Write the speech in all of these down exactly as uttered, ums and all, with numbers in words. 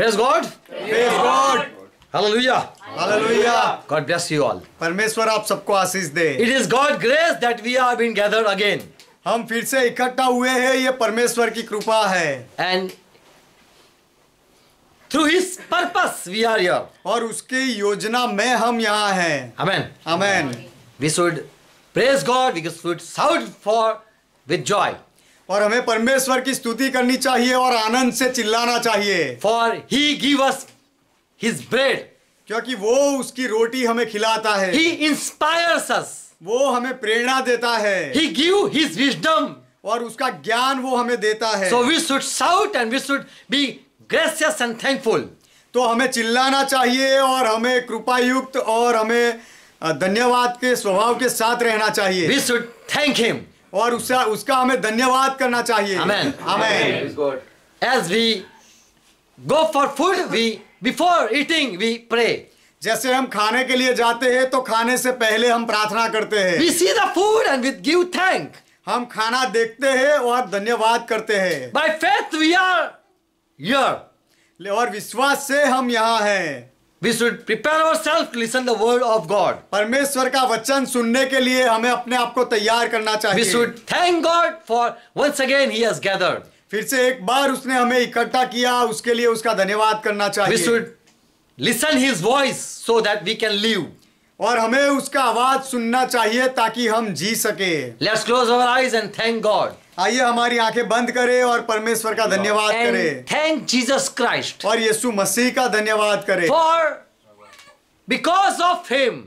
Praise God. Praise God. Hallelujah. Hallelujah. God bless you all. परमेश्वर आप सबको आशीष दे। It is God's grace that we are being gathered again. हम फिर से इकट्ठा हुए हैं, ये परमेश्वर की कृपा है। And through His purpose we are here. और उसकी योजना में हम यहाँ हैं। Amen. Amen. We should praise God. We should shout for with joy. और हमें परमेश्वर की स्तुति करनी चाहिए और आनंद से चिल्लाना चाहिए। For He give us His bread. क्योंकि वो उसकी रोटी हमें खिलाता है। He inspires us. वो हमें प्रेरणा देता है। He give His wisdom. और उसका ज्ञान वो हमें देता है। So we should shout and we should be gracious and thankful. तो हमें चिल्लाना चाहिए और हमें कृपायुक्त और हमें धन्यवाद के स्वभाव के साथ रहना चाहिए। We should thank Him. और उसका उसका हमें धन्यवाद करना चाहिए। Amen. Amen. As we go for food, we before eating we pray. जैसे हम खाने के लिए जाते हैं तो खाने से पहले हम प्रार्थना करते हैं। We see the food and we give thank. हम खाना देखते हैं और धन्यवाद करते हैं। By faith we are here. और विश्वास से हम यहाँ हैं। We should prepare ourselves to listen the word of God. परमेश्वर का वचन सुनने के लिए हमें अपने आप को तैयार करना चाहिए। We should thank God for once again He has gathered. फिर से एक बार उसने हमें इकट्ठा किया, उसके लिए उसका धन्यवाद करना चाहिए। We should listen His voice so that we can live. और हमें उसका आवाज सुनना चाहिए ताकि हम जी सके। Let's close our eyes and thank God. आइए हमारी आंखें बंद करें और परमेश्वर का धन्यवाद करें। And thank Jesus Christ. और यीशु मसीह का धन्यवाद करें। For because of Him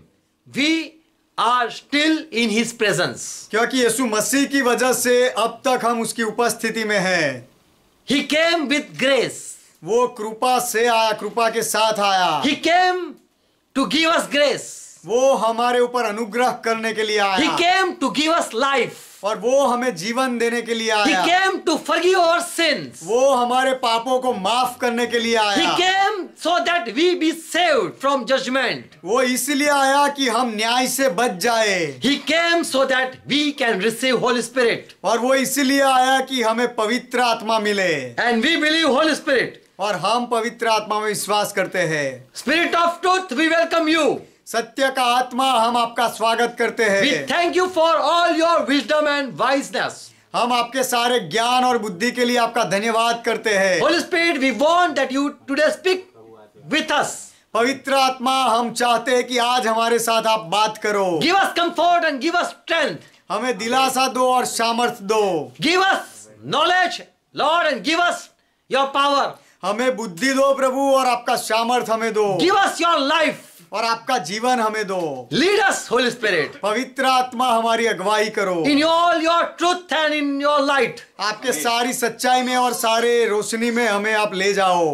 we are still in His presence. क्योंकि यीशु मसीह की वजह से अब तक हम उसकी उपस्थिति में हैं। He came with grace. वो कृपा से आया, कृपा के साथ आया। He came to give us grace. वो हमारे ऊपर अनुग्रह करने के लिए आया। He came to give us life. और वो हमें जीवन देने के लिए He आया। came to forgive our sins. वो हमारे पापों को माफ करने के लिए आया। He came so that we be saved from judgment. वो इसलिए आया कि हम न्याय से बच जाए। He came so that we can receive Holy Spirit. और वो इसलिए आया कि हमें पवित्र आत्मा मिले। And we believe Holy Spirit. और हम पवित्र आत्मा में विश्वास करते हैं। Spirit of truth, we welcome you. सत्य का आत्मा, हम आपका स्वागत करते हैं। We thank you for all your wisdom and wiseness. हम आपके सारे ज्ञान और बुद्धि के लिए आपका धन्यवाद करते हैं। Holy Spirit, we want that you today speak with us. पवित्र आत्मा, हम चाहते हैं कि आज हमारे साथ आप बात करो। Give us comfort and give us strength. हमें दिलासा दो और सामर्थ्य दो। Give us knowledge, Lord, and give us your power. हमें बुद्धि दो प्रभु और आपका सामर्थ्य हमें दो। Give us your life. और आपका जीवन हमें दो। Lead us, Holy Spirit. पवित्र आत्मा, हमारी अगुवाई करो। In all your truth and in your light. आपके सारी सच्चाई में और सारे रोशनी में हमें आप ले जाओ।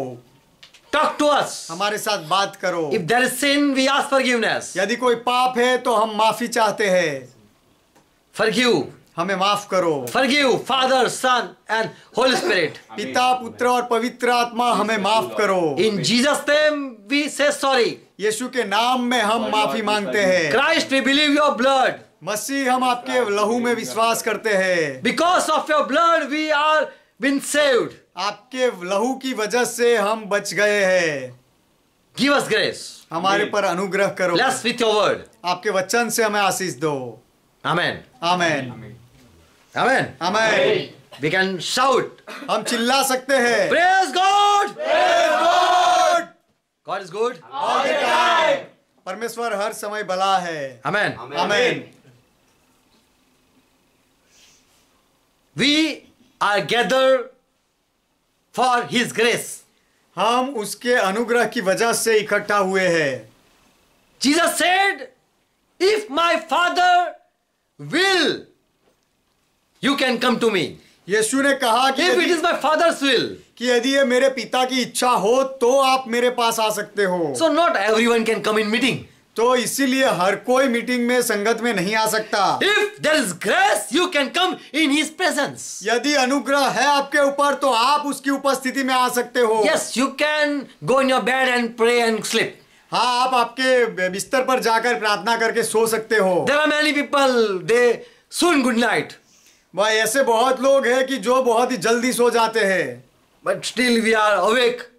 Talk to us. हमारे साथ बात करो। If there is sin, we ask forgiveness. यदि कोई पाप है तो हम माफी चाहते हैं। Forgive. हमें माफ करो। Forgive, Father, Son, and Holy Spirit. पिता, पुत्र और पवित्र आत्मा, हमें माफ करो। In Jesus' name, we say sorry. यीशु के नाम में हम माफी मांगते हैं। Christ, we believe your blood. मसीह, हम आपके लहू में विश्वास करते हैं। Because of your blood, we are been saved. आपके लहू की वजह से हम बच गए हैं। Give us grace. हमारे पर अनुग्रह करो। Bless with your word. आपके वचन से हमें आशीष दो। Amen. Amen. Amen. Amen. We can shout. हम चिल्ला सकते हैं। Praise God. Praise God. God is good. All the time. परमेश्वर हर समय भला है। Amen. Amen. We are gathered for His grace. हम उसके अनुग्रह की वजह से इकट्ठा हुए हैं। Jesus said, if my Father will, you can come to me. यीशु ने कहा कि If it यदि, is my Father's will. कि यदि ये मेरे पिता की इच्छा हो तो आप मेरे पास आ सकते हो। So not everyone can come in meeting. तो इसीलिए हर कोई मीटिंग में संगत में नहीं आ सकता। If there is grace, you can come in His presence. यदि अनुग्रह है आपके ऊपर तो आप उसकी उपस्थिति में आ सकते हो। Yes, you can go in your bed and pray and sleep. हाँ, आप आपके बिस्तर पर जाकर प्रार्थना करके सो सकते हो। There are many people, they soon good night. वह ऐसे बहुत लोग हैं कि जो बहुत ही जल्दी सो जाते हैं। But still we are awake.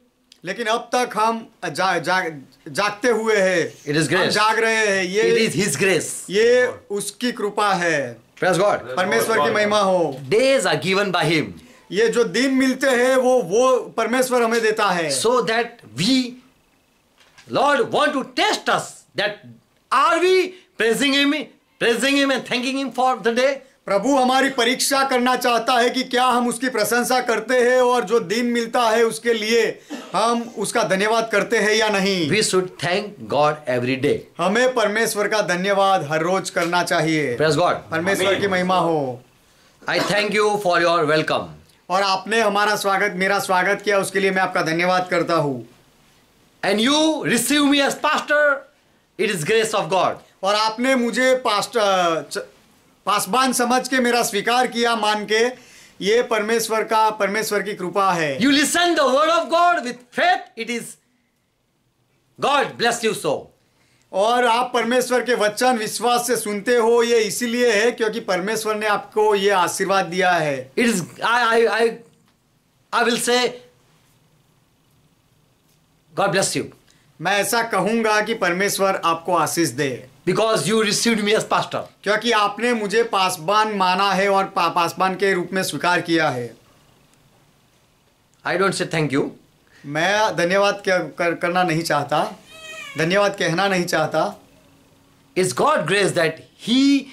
लेकिन अब तक हम जा, जा, जागते हुए हैं। It is हम grace. जाग रहे हैं। ये It is His grace. ये उसकी कृपा है। Praise God. परमेश्वर की महिमा हो। Days are given by Him ये जो दिन मिलते हैं वो वो परमेश्वर हमें देता है। so that we, Lord, want to test us that are we praising Him, praising Him and thanking Him for the day? प्रभु हमारी परीक्षा करना चाहता है कि क्या हम उसकी प्रशंसा करते हैं और जो दिन मिलता है उसके लिए हम उसका धन्यवाद करते हैं या नहीं। We should thank God every day. हमें परमेश्वर का धन्यवाद हर रोज करना चाहिए। Praise God. परमेश्वर की महिमा हो। I thank you for your welcome. और आपने हमारा स्वागत मेरा स्वागत किया उसके लिए मैं आपका धन्यवाद करता हूँ। And you receive me as pastor, it is grace of God. और आपने मुझे पास्टर पासबान समझ के मेरा स्वीकार किया मान के, ये परमेश्वर का परमेश्वर की कृपा है। You listen the word of God with faith, it is God bless you so. और आप परमेश्वर के वचन विश्वास से सुनते हो, ये इसीलिए है क्योंकि परमेश्वर ने आपको ये आशीर्वाद दिया है। It is I I I I will say God bless you मैं ऐसा कहूंगा कि परमेश्वर आपको आशीष दे, because you received me as pastor. क्योंकि आपने मुझे पासबान माना है और पा, पासबान के रूप में स्वीकार किया है। I don't say thank you. मैं धन्यवाद क्या- कर, करना नहीं चाहता, धन्यवाद कहना नहीं चाहता। It's God grace that He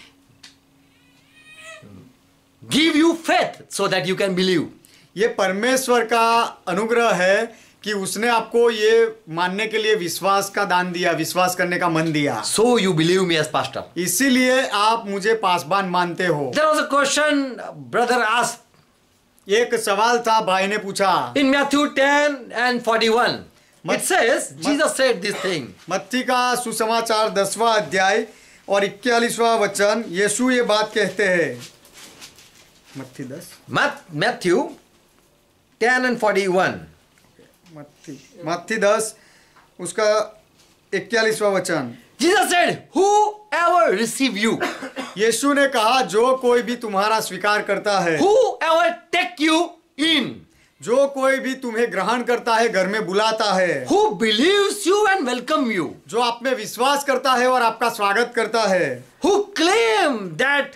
give you faith so that you can believe. ये परमेश्वर का अनुग्रह है कि उसने आपको ये मानने के लिए विश्वास का दान दिया, विश्वास करने का मन दिया, So you believe me as pastor. इसीलिए आप मुझे पासबान मानते हो। There was a question brother asked एक सवाल था, भाई ने पूछा in Matthew ten and forty-one. It Mat- says, Mat- Jesus said this thing. मत्ती का सुसमाचार दसवां अध्याय और इक्यालीसवां वचन, यीशु ये बात कहते हैं। मत्ती दस Mat- Matthew ten and forty-one. मत्ती मत्ती दस उसका इक्यालीसवां वचन, Jesus said, whoever receive you, यीशु ने कहा जो कोई भी तुम्हारा स्वीकार करता है, whoever take you in, जो कोई भी तुम्हें ग्रहण करता है, घर में बुलाता है, who believes you and welcome you, जो आप में विश्वास करता है और आपका स्वागत करता है, who claim that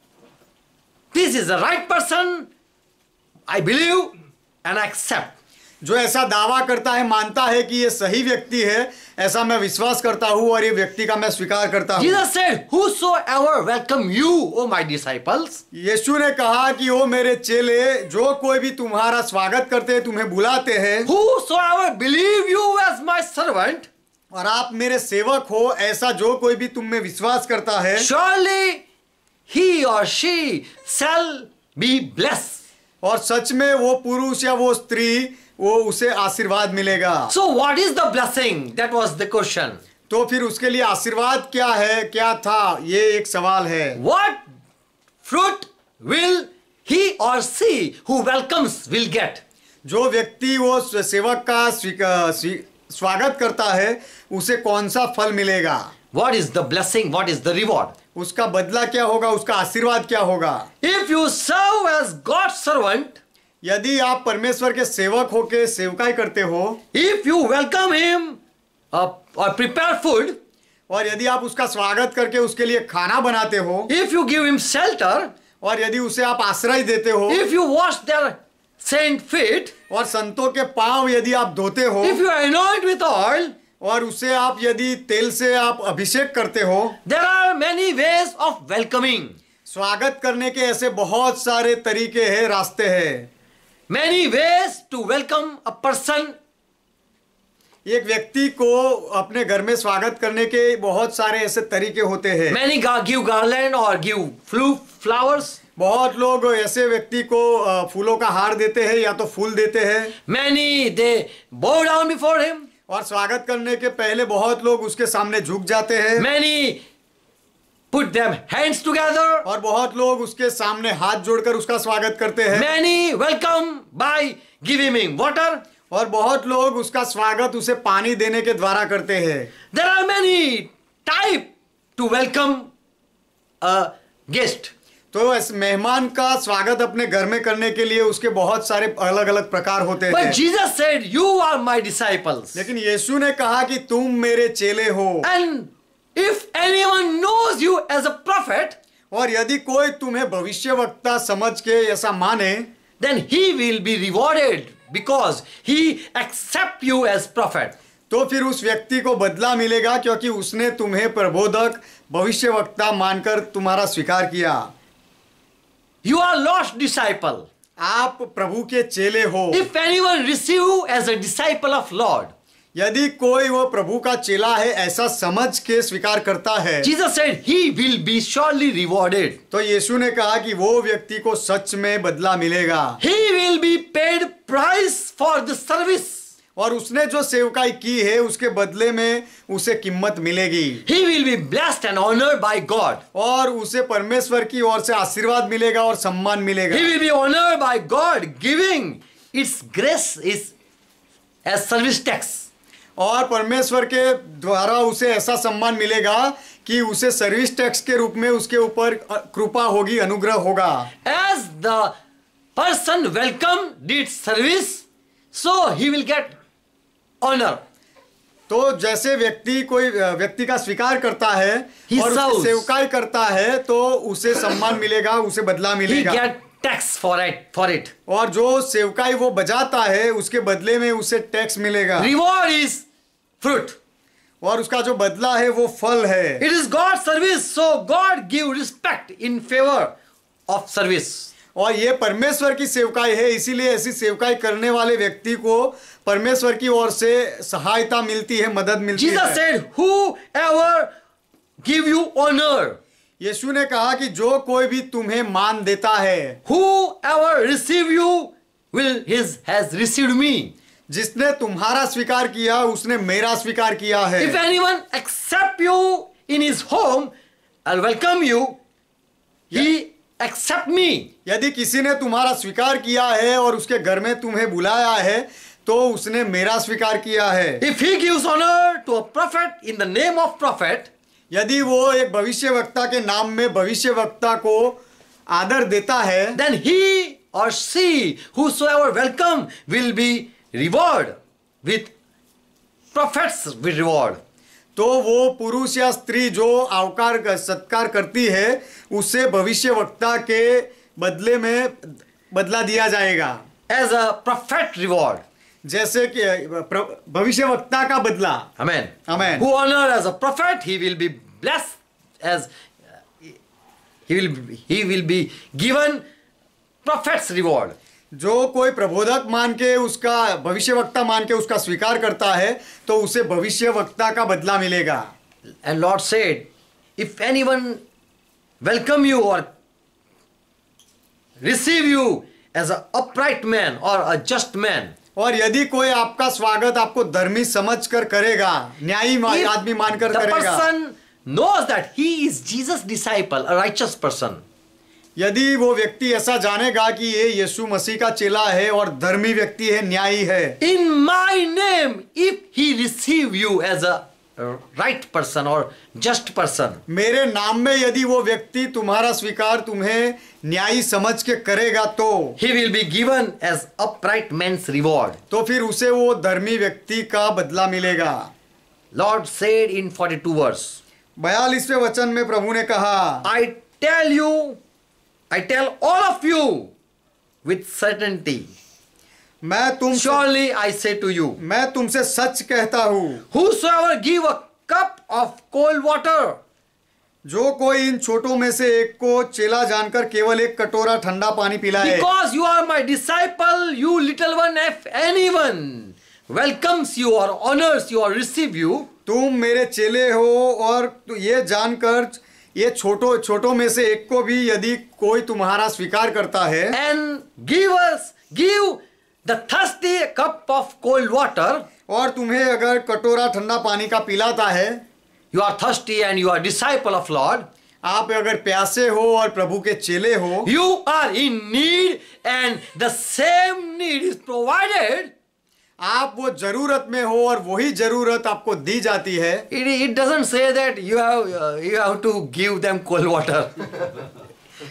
this is the right person, I believe and accept. जो ऐसा दावा करता है, मानता है कि ये सही व्यक्ति है, ऐसा मैं विश्वास करता हूँ और ये व्यक्ति का मैं स्वीकार करता हूँ। Jesus said, whosoever welcome you, O my disciples, यीशु ने कहा कि ओ मेरे चेले, जो कोई भी तुम्हारा स्वागत करते हैं, तुम्हें बुलाते हैं, whosoever believe you as my servant, और आप मेरे सेवक हो, ऐसा जो कोई भी तुम में विश्वास करता है, surely he or she shall be blessed. और सच में वो पुरुष या वो स्त्री, वो उसे आशीर्वाद मिलेगा। So what is the blessing? That was the question. तो फिर उसके लिए आशीर्वाद क्या है, क्या था, ये एक सवाल है। What fruit will he or she who welcomes will get? जो व्यक्ति वो सेवक का स्वी- स्वी- स्वागत करता है, उसे कौन सा फल मिलेगा, What is the blessing? What is the reward? उसका बदला क्या होगा, उसका आशीर्वाद क्या होगा। If you serve as God's servant, यदि आप परमेश्वर के सेवक होके सेवकाई करते हो, if you welcome him uh, or prepare food, और यदि आप उसका स्वागत करके उसके लिए खाना बनाते हो, if you give him shelter, और यदि उसे आप आश्रय देते हो, if you wash their saint feet, और संतों के पांव यदि आप धोते हो, if you anoint with oil, और उसे आप यदि तेल से आप अभिषेक करते हो, there are many ways of welcoming. स्वागत करने के ऐसे बहुत सारे तरीके हैं, रास्ते हैं। Many ways to welcome a person. एक व्यक्ति को अपने घर में स्वागत करने के बहुत सारे ऐसे तरीके होते हैं। Many ga- give garland or give flu- flowers. बहुत लोग ऐसे व्यक्ति को अ, फूलों का हार देते हैं या तो फूल देते हैं, Many they bow down before him. और स्वागत करने के पहले बहुत लोग उसके सामने झुक जाते हैं, Many put them hands together. और बहुत लोग उसके सामने हाथ जोड़कर उसका स्वागत करते हैं, Many welcome by giving him water. और बहुत लोग उसका स्वागत उसे पानी देने के द्वारा करते हैं। There are many type to welcome a guest. तो इस मेहमान का स्वागत अपने घर में करने के लिए उसके बहुत सारे अलग अलग प्रकार होते But हैं। Jesus said, you are my disciples. लेकिन यीशु ने कहा कि तुम मेरे चेले हो, And if anyone knows you as a prophet, और यदि कोई तुम्हें भविष्यवक्ता समझ के ऐसा माने, then he will be rewarded because he accept you as prophet. तो फिर उस व्यक्ति को बदला मिलेगा, क्योंकि उसने तुम्हें प्रबोधक भविष्यवक्ता मानकर तुम्हारा स्वीकार किया। You are lost disciple. आप प्रभु के चेले हो। If anyone receive you as a disciple of Lord, यदि कोई वो प्रभु का चेला है ऐसा समझ के स्वीकार करता है, Jesus said he will be surely rewarded. तो यीशु ने कहा कि वो व्यक्ति को सच में बदला मिलेगा, He will be paid price for the service. और उसने जो सेवकाई की है उसके बदले में उसे कीमत मिलेगी, He will be blessed and honored by God. और उसे परमेश्वर की ओर से आशीर्वाद मिलेगा और सम्मान मिलेगा। He will be honored by God, giving its grace is as service tax. और परमेश्वर के द्वारा उसे ऐसा सम्मान मिलेगा कि उसे सर्विस टैक्स के रूप में उसके ऊपर कृपा होगी, अनुग्रह होगा। As the person welcome did service, so he will get honor. तो जैसे व्यक्ति कोई व्यक्ति का स्वीकार करता है He और उसकी serves. सेवकाई करता है तो उसे सम्मान मिलेगा, उसे बदला He मिलेगा। get tax for it, for it. और जो सेवकाई वो बजाता है उसके बदले में उसे टैक्स मिलेगा, Reward is fruit. और उसका जो बदला है वो फल है। It is God's service, so God give respect in favor of service. और ये परमेश्वर की सेवकाई है, इसीलिए ऐसी सेवकाई करने वाले व्यक्ति को परमेश्वर की ओर से सहायता मिलती है, मदद मिलती Jesus है। said, whoever give you honor, यीशु ने कहा कि जो कोई भी तुम्हें मान देता है, whoever receive you will his has received me. जिसने तुम्हारा स्वीकार किया उसने मेरा स्वीकार किया है। If anyone accept you in his home and welcome you, he accept me. यदि किसी ने तुम्हारा स्वीकार किया है और उसके घर में तुम्हें बुलाया है तो उसने मेरा स्वीकार किया है। If he gives honor to a prophet in the name of prophet, यदि वो एक भविष्यवक्ता के नाम में भविष्यवक्ता को आदर देता है, then he or she whosoever welcome will be reward with prophets with reward. तो वो पुरुष या स्त्री जो आवकार का सत्कार करती है उसे भविष्यवक्ता के बदले में बदला दिया जाएगा, As a prophet reward. जैसे कि प्र- भविष्यवक्ता का बदला। Amen. Amen. Who honor as a prophet, he will be blessed as uh, he will he will be given prophet's reward. जो कोई प्रबोधक मान के उसका भविष्यवक्ता मान के उसका स्वीकार करता है तो उसे भविष्यवक्ता का बदला मिलेगा। And Lord said, if anyone welcome you or receive you as an upright man or a just man, और यदि कोई आपका स्वागत आपको धर्मी समझ कर करेगा, न्यायी मा- if आदमी मानकर the करेगा, person knows that he is Jesus' disciple, a righteous person, यदि वो व्यक्ति ऐसा जानेगा कि ये यीशु मसीह का चेला है और धर्मी व्यक्ति है, न्यायी है, in my name, if he receive you as a right person or just person, मेरे नाम में यदि वो व्यक्ति तुम्हारा स्वीकार तुम्हें न्यायी समझ के करेगा तो he will be given as upright man's reward. तो फिर उसे वो धर्मी व्यक्ति का बदला मिलेगा। Lord said in forty-two verse, बयालीसवें वचन में प्रभु ने कहा, I tell you, I tell all of you with certainty, मैं तुम surely I say to you, मैं तुमसे सच कहता हूँ, whosoever give a cup of cold water जो कोई इन छोटों में से एक को चेला जानकर केवल एक कटोरा ठंडा पानी पिलाए, because you are my disciple, you little one, if anyone welcomes you or honors you or receive you, तुम मेरे चेले हो और तो ये जानकर ये छोटो छोटों में से एक को भी यदि कोई तुम्हारा स्वीकार करता है and give us, give the thirsty a cup of cold water, और तुम्हें अगर कटोरा ठंडा पानी का पिलाता है, you are thirsty and you are disciple of Lord, आप अगर प्यासे हो और प्रभु के चेले हो, you are in need and the same need is provided, आप वो जरूरत में हो और वही जरूरत आपको दी जाती है, it, it doesn't say that you have uh, you have to give them cold water.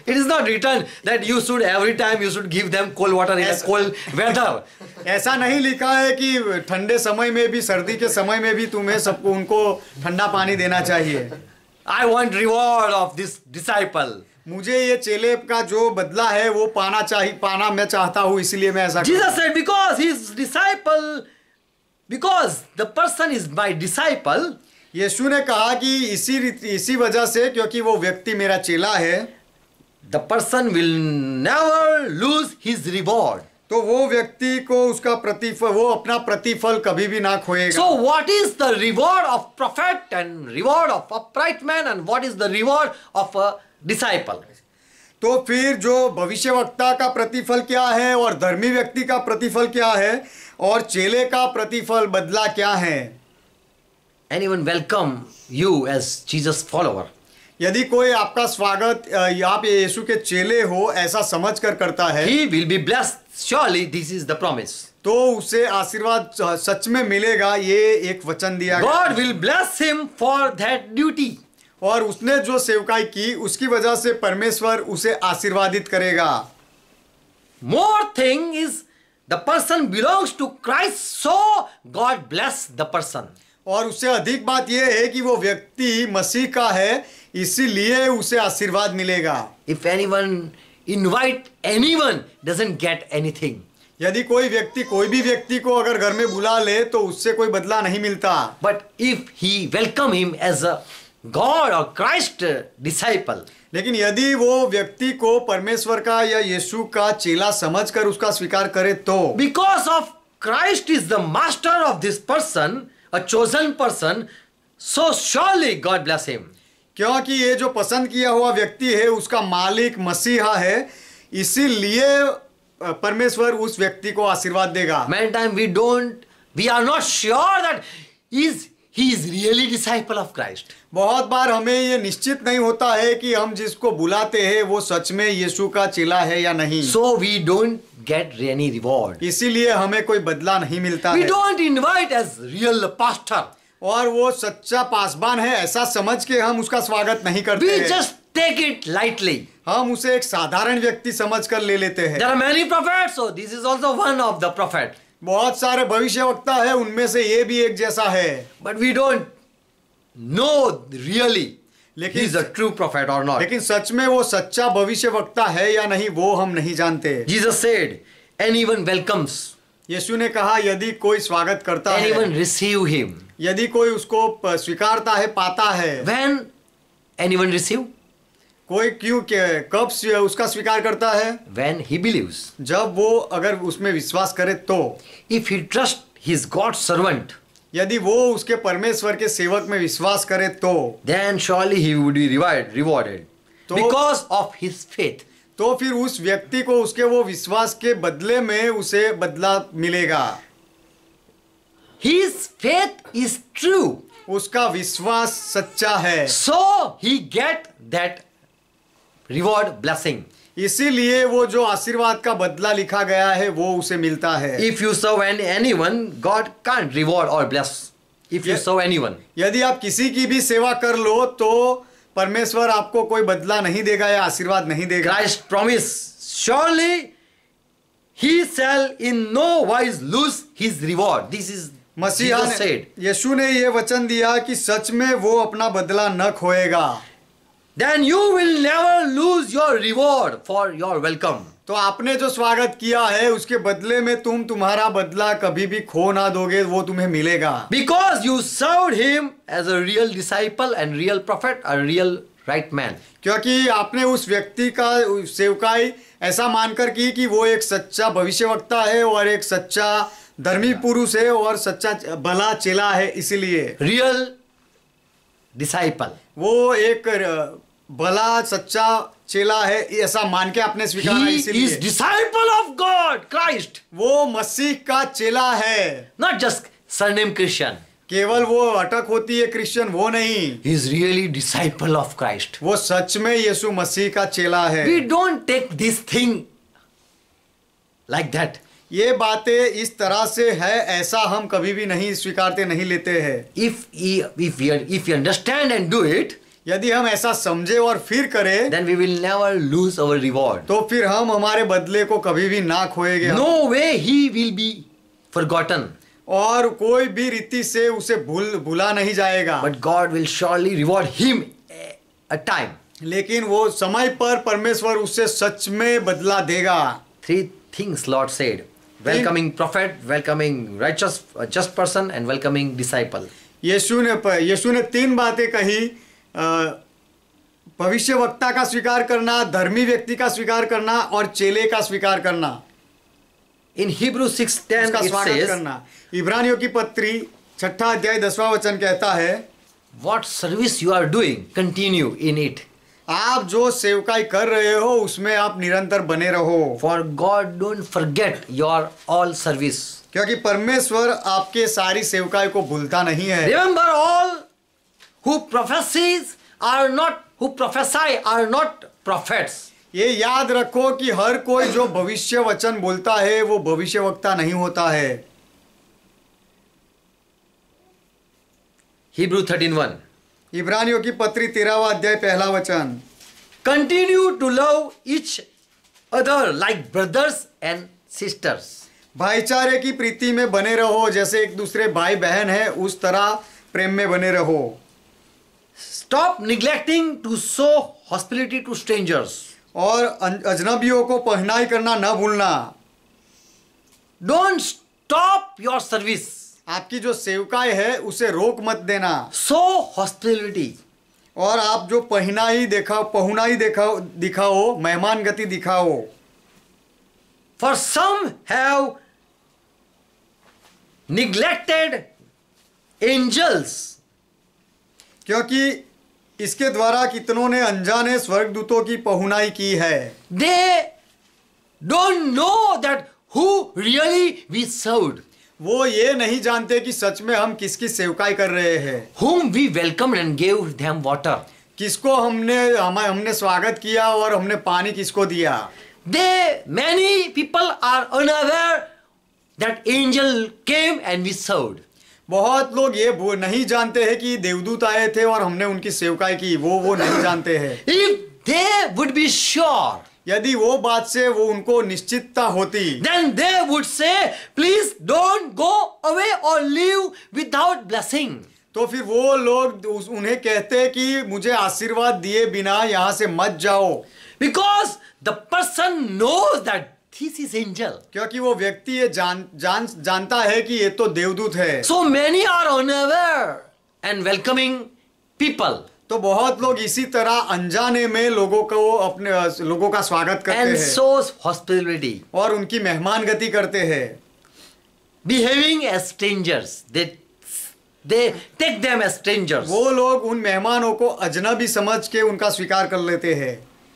It is not written that you should every time you should give them cold water in a Yes. cold weather. ऐसा नहीं लिखा है कि ठंडे समय में भी, सर्दी के समय में भी तुम्हें सबको उनको ठंडा पानी देना चाहिए। I want reward of this disciple. मुझे ये चेले का जो बदला है वो पाना चाहिए, पाना मैं चाहता हूँ, इसलिए मैं ऐसा Jesus said, because his disciple, because the person is my disciple, यीशु ने कहा कि इसी रीति- इसी वजह से, क्योंकि वो व्यक्ति मेरा चेला है, the person will never lose his reward. तो वो व्यक्ति को उसका प्रतिफल, वो अपना प्रतिफल कभी भी ना खोएगा। So what is the reward of prophet and reward of upright man and what is the reward of a disciple? तो फिर जो भविष्यवक्ता का प्रतिफल क्या है और धर्मी व्यक्ति का प्रतिफल क्या है और चेले का प्रतिफल बदला क्या है? Anyone welcome you as Jesus follower? यदि कोई आपका स्वागत अ, आप यीशु के चेले हो ऐसा समझकर करता है, He will be blessed. Surely this is the promise. तो उसे आशीर्वाद सच में मिलेगा, ये एक वचन दिया गया। God will bless him for that duty. और उसने जो सेवकाई की उसकी वजह से परमेश्वर उसे आशीर्वादित करेगा। More thing is the person belongs to Christ, so God bless the person. और उससे अधिक बात यह है कि वो व्यक्ति मसीह का है, इसीलिए उसे आशीर्वाद मिलेगा। If anyone invite anyone, doesn't get anything. यदि कोई व्यक्ति कोई भी व्यक्ति को अगर घर में बुला ले तो उससे कोई बदला नहीं मिलता। But if he welcome him as a God or Christ disciple, लेकिन यदि वो व्यक्ति को परमेश्वर का या यीशु का चेला समझकर उसका स्वीकार करे तो, because of Christ is the master of this person, a chosen person, so surely God bless him. क्योंकि ये जो पसंद किया हुआ व्यक्ति है उसका मालिक मसीहा है, इसीलिए परमेश्वर उस व्यक्ति को आशीर्वाद देगा। Many times we don't, we are not sure that is he is really disciple of Christ. बहुत बार हमें ये निश्चित नहीं होता है कि हम जिसको बुलाते हैं वो सच में यीशु का चेला है या नहीं। So we don't get any reward. इसीलिए हमें कोई बदला नहीं मिलता We है। don't invite as real pastor. और वो सच्चा पासबान है ऐसा समझ के हम उसका स्वागत नहीं करते We हैं। just take it lightly. हम उसे एक साधारण व्यक्ति समझ कर ले लेते हैं। There are many prophets, so this is also one of the prophet. बहुत सारे भविष्यवक्ता है, उनमें से ये भी एक जैसा है। But we don't know really लेकिन he is a true prophet or not. लेकिन सच में वो सच्चा भविष्यवक्ता है या नहीं वो हम नहीं जानते। Jesus said, anyone welcomes, यीशु ने कहा यदि कोई स्वागत करता anyone है, receive him. यदि कोई उसको प- स्वीकारता है, पाता है, When anyone receive? कोई क्यों के- कब स्वी- उसका स्वीकार करता है? When he believes. जब वो अगर उसमें विश्वास करे तो। If he trust his God's servant, यदि वो उसके परमेश्वर के सेवक में विश्वास करे तो then surely he would be rewarded, rewarded तो- because of his faith. तो फिर उस व्यक्ति को उसके वो विश्वास के बदले में उसे बदला मिलेगा। His faith is true, उसका विश्वास सच्चा है, so he get that reward blessing. इसीलिए वो जो आशीर्वाद का बदला लिखा गया है वो उसे मिलता है। If you serve any- anyone, God can't reward or bless. If you Ye- serve anyone, यदि आप किसी की भी सेवा कर लो तो परमेश्वर आपको कोई बदला नहीं देगा या आशीर्वाद नहीं देगा। Christ promised, surely he shall in no wise lose his reward. This is मसीहा Jesus ने, said. यीशु ने ये वचन दिया कि सच में वो अपना बदला न खोएगा। Then you will never lose your reward for your welcome. तो आपने जो स्वागत किया है उसके बदले में तुम तुम्हारा बदला कभी भी खो ना दोगे, वो तुम्हें मिलेगा। Because you served him as a real disciple and real prophet, a real right man. क्योंकि आपने उस व्यक्ति का सेवकाई ऐसा मानकर की कि वो एक सच्चा भविष्यवक्ता है और एक सच्चा धर्मी पुरुष है और सच्चा भला चेला है, इसीलिए Real disciple. वो एक भला सच्चा चेला है ऐसा मान के आपने स्वीकारा, He is इसीलिए disciple of God, Christ. वो मसीह का चेला है। Not just surname Christian. केवल वो अटक होती है क्रिश्चियन, वो नहीं, He is really disciple of Christ. वो सच में यीशु मसीह का चेला है। We don't take this thing like that. ये बातें इस तरह से है ऐसा हम कभी भी नहीं स्वीकारते, नहीं लेते हैं। If he, if we if we understand and do it, यदि हम ऐसा समझे और फिर करें then we will never lose our reward. तो फिर हम हमारे बदले को कभी भी ना खोएंगे हम। No way he will be forgotten. और कोई भी रीति से उसे भूल भुला नहीं जाएगा। But God will surely reward him a time. लेकिन वो समय पर परमेश्वर उससे सच में बदला देगा। Three things Lord said: welcoming prophet, welcoming righteous, uh, just person, and welcoming disciple. यीशु ने यीशु ने तीन बातें कही, भविष्य वक्ता का स्वीकार करना, धर्मी व्यक्ति का स्वीकार करना और चेले का स्वीकार करना। In Hebrew six ten उसका it स्वागत says, करना। इब्रानियों की पत्री छठा अध्याय दसवां वचन कहता है, what service you are doing, continue in it. आप जो सेवकाई कर रहे हो उसमें आप निरंतर बने रहो। For God don't forget your all service. क्योंकि परमेश्वर आपके सारी सेवकाई को भूलता नहीं है। Remember, all who prophesies are not who prophesy are not prophets. ये याद रखो कि हर कोई जो भविष्य वचन बोलता है वो भविष्यवक्ता नहीं होता है। Hebrew thirteen one. इब्रानियों की पत्री तेरहवां अध्याय पहला वचन, Continue to love each other like brothers and sisters. भाईचारे की प्रीति में बने रहो, जैसे एक दूसरे भाई बहन है उस तरह प्रेम में बने रहो। Stop neglecting to show hospitality to strangers. और अजनबियों को पहनाई करना न भूलना। Don't stop your service. आपकी जो सेवकाई है उसे रोक मत देना। Show hospitality. और आप जो पहनाई दिखाओ पहुनाई दिखाओ दिखाओ मेहमान गति दिखाओ। For some have neglected angels. क्योंकि इसके द्वारा कितनों ने अनजाने स्वर्गदूतों की पहुनाई की है। They don't know that who really we served. वो ये नहीं जानते कि सच में हम किसकी सेवकाई कर रहे हैं। Whom we welcomed and gave them water. किसको हमने हम, हमने स्वागत किया और हमने पानी किसको दिया। They many people are unaware that angel came and we served. बहुत लोग ये वो नहीं जानते हैं कि देवदूत आए थे और हमने उनकी सेवकाई की, वो वो नहीं जानते हैं। If they would be sure, यदि वो बात से वो उनको निश्चितता होती, then they would say, please don't go away or leave without blessing. तो फिर वो लोग उस- उन्हें कहते कि मुझे आशीर्वाद दिए बिना यहाँ से मत जाओ। Because the person knows that this is angel. क्योंकि वो व्यक्ति ये जान जान जानता है कि ये तो देवदूत है। So many are unaware and welcoming people. तो बहुत लोग इसी तरह अनजाने में लोगों को अपने लोगों का स्वागत करते And हैं shows hospitality. और उनकी मेहमान गति करते हैं। Behaving as strangers. They, they take them as strangers. वो लोग उन मेहमानों को अजनबी समझ के उनका स्वीकार कर लेते हैं।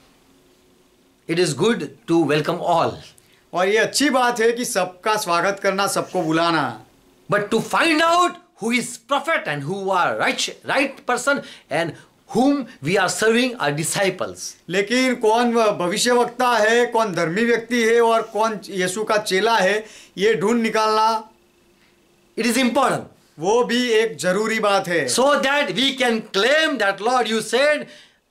It is good to welcome all. और ये अच्छी बात है कि सबका स्वागत करना, सबको बुलाना। But to find out who is prophet and who are right, right person and whom we are serving are disciples. लेकिन कौन भविष्यवक्ता है, कौन धर्मी व्यक्ति है और कौन यीशु का चेला है, ये ढूंढ निकालना It is important. वो भी एक जरूरी बात है। So that we can claim that Lord you said,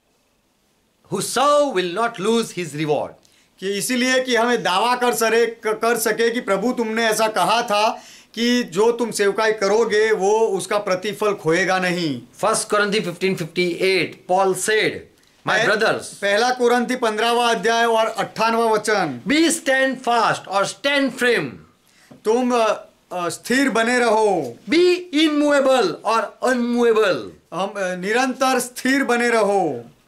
who serve will not lose his reward. कि इसीलिए कि हमें दावा कर सके कर सके कि प्रभु तुमने ऐसा कहा था कि जो तुम सेवकाई करोगे वो उसका प्रतिफल खोएगा नहीं। First Corinthians fifteen fifty-eight, Paul said, my brothers, पहला कुरिन्थी पंद्रहवां अध्याय और अट्ठावनवां वचन, be stand fast or stand firm. तुम अ, अ, स्थिर बने रहो, Be immovable or unmovable. हम अ, निरंतर स्थिर बने रहो।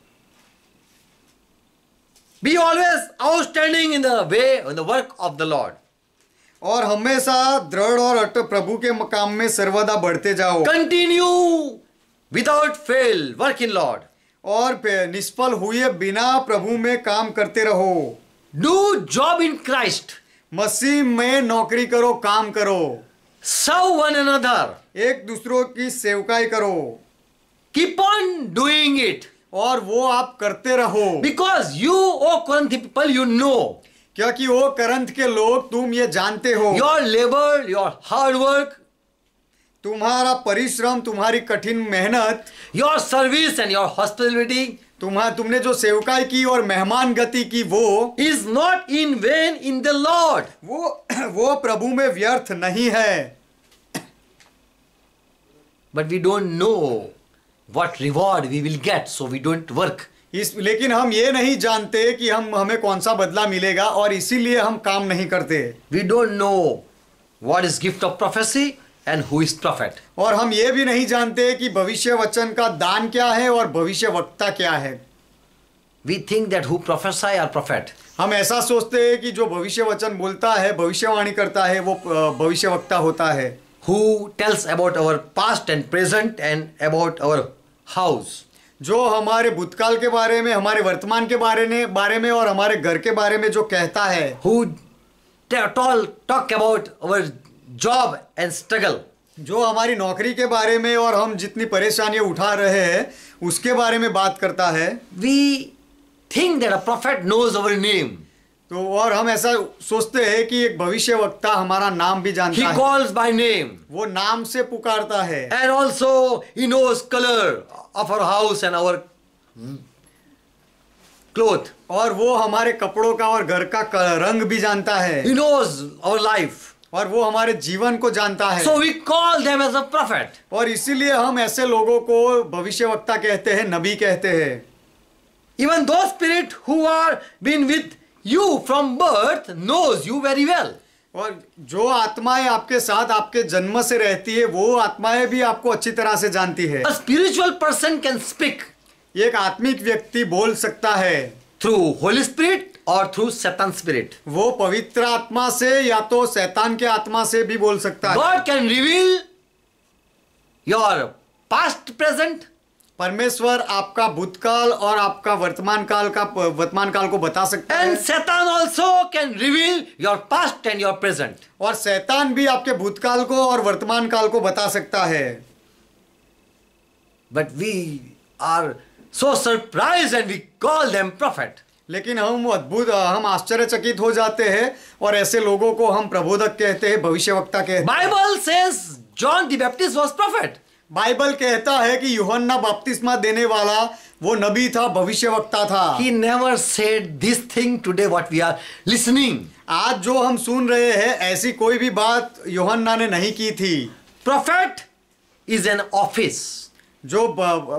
Be always outstanding in the way, in the work of the Lord. और हमेशा दृढ़ और अटल प्रभु के काम में सर्वदा बढ़ते जाओ। Continue without fail, work in Lord. और पे- निष्फल हुए बिना प्रभु में काम करते रहो। Do job in Christ. मसीह में नौकरी करो, काम करो, Serve one another. एक दूसरों की सेवकाई करो Keep on doing it. और वो आप करते रहो। Because you, O Corinthian people, you know क्योंकि वो करंथ के लोग तुम ये जानते हो, your labor, your hard work, तुम्हारा परिश्रम, तुम्हारी कठिन मेहनत, your service and your hospitality तुम्हारा तुमने जो सेवकाई की और मेहमान गति की, वो is not in vain in the Lord. वो वो प्रभु में व्यर्थ नहीं है. But we don't know what reward we will get, so we don't work. इस लेकिन हम ये नहीं जानते कि हम हमें कौन सा बदला मिलेगा और इसीलिए हम काम नहीं करते. We don't know what is gift of prophecy and who is prophet. और हम ये भी नहीं जानते कि भविष्य वचन का दान क्या है और भविष्य वक्ता क्या है. We think that who prophesy are prophet. हम ऐसा सोचते हैं कि जो भविष्य वचन बोलता है, भविष्यवाणी करता है, वो भविष्य वक्ता होता है. Who tells about our past and present and about our house. जो हमारे भूतकाल के बारे में, हमारे वर्तमान के बारे में बारे में और हमारे घर के बारे में जो कहता है. Who talk, talk about our job and struggle. जो हमारी नौकरी के बारे में और हम जितनी परेशानियां उठा रहे हैं उसके बारे में बात करता है. We think that a prophet knows our name. तो और हम ऐसा सोचते हैं कि एक भविष्य वक्ता हमारा नाम भी जानता He है. calls by name. वो नाम से पुकारता है. And also he knows color of our house and our cloth. और वो हमारे कपड़ों का और घर का क- रंग भी जानता है. He knows our life. और वो हमारे जीवन को जानता है. So we call them as a prophet. और इसीलिए हम ऐसे लोगों को भविष्य वक्ता कहते हैं, नबी कहते हैं. Even those spirit who are been with you from birth knows you very well. और जो आत्माएं आपके साथ आपके जन्म से रहती है, वो आत्माएं भी आपको अच्छी तरह से जानती है. A spiritual person can speak एक आत्मिक व्यक्ति बोल सकता है through Holy Spirit or through Satan spirit. वो पवित्र आत्मा से या तो शैतान के आत्मा से भी बोल सकता है. God can reveal your past, present, परमेश्वर आपका भूतकाल और आपका वर्तमान काल का वर्तमान काल को बता सकता है. and Satan also can reveal your past and your present. और शैतान भी आपके भूतकाल को और वर्तमान काल को बता सकता है. But we are so surprised and we call them prophet. लेकिन हम अद्भुत हम आश्चर्यचकित हो जाते हैं और ऐसे लोगों को हम प्रबोधक कहते हैं, भविष्यवक्ता कहते हैं. Bible says John the Baptist was prophet. Bible कहता है कि यूहन्ना बपतिस्मा देने वाला वो नबी था, भविष्यवक्ता था. He never said this thing today what we are listening. आज जो हम सुन रहे हैं ऐसी कोई भी बात यूहन्ना ने नहीं की थी. Prophet is an office. जो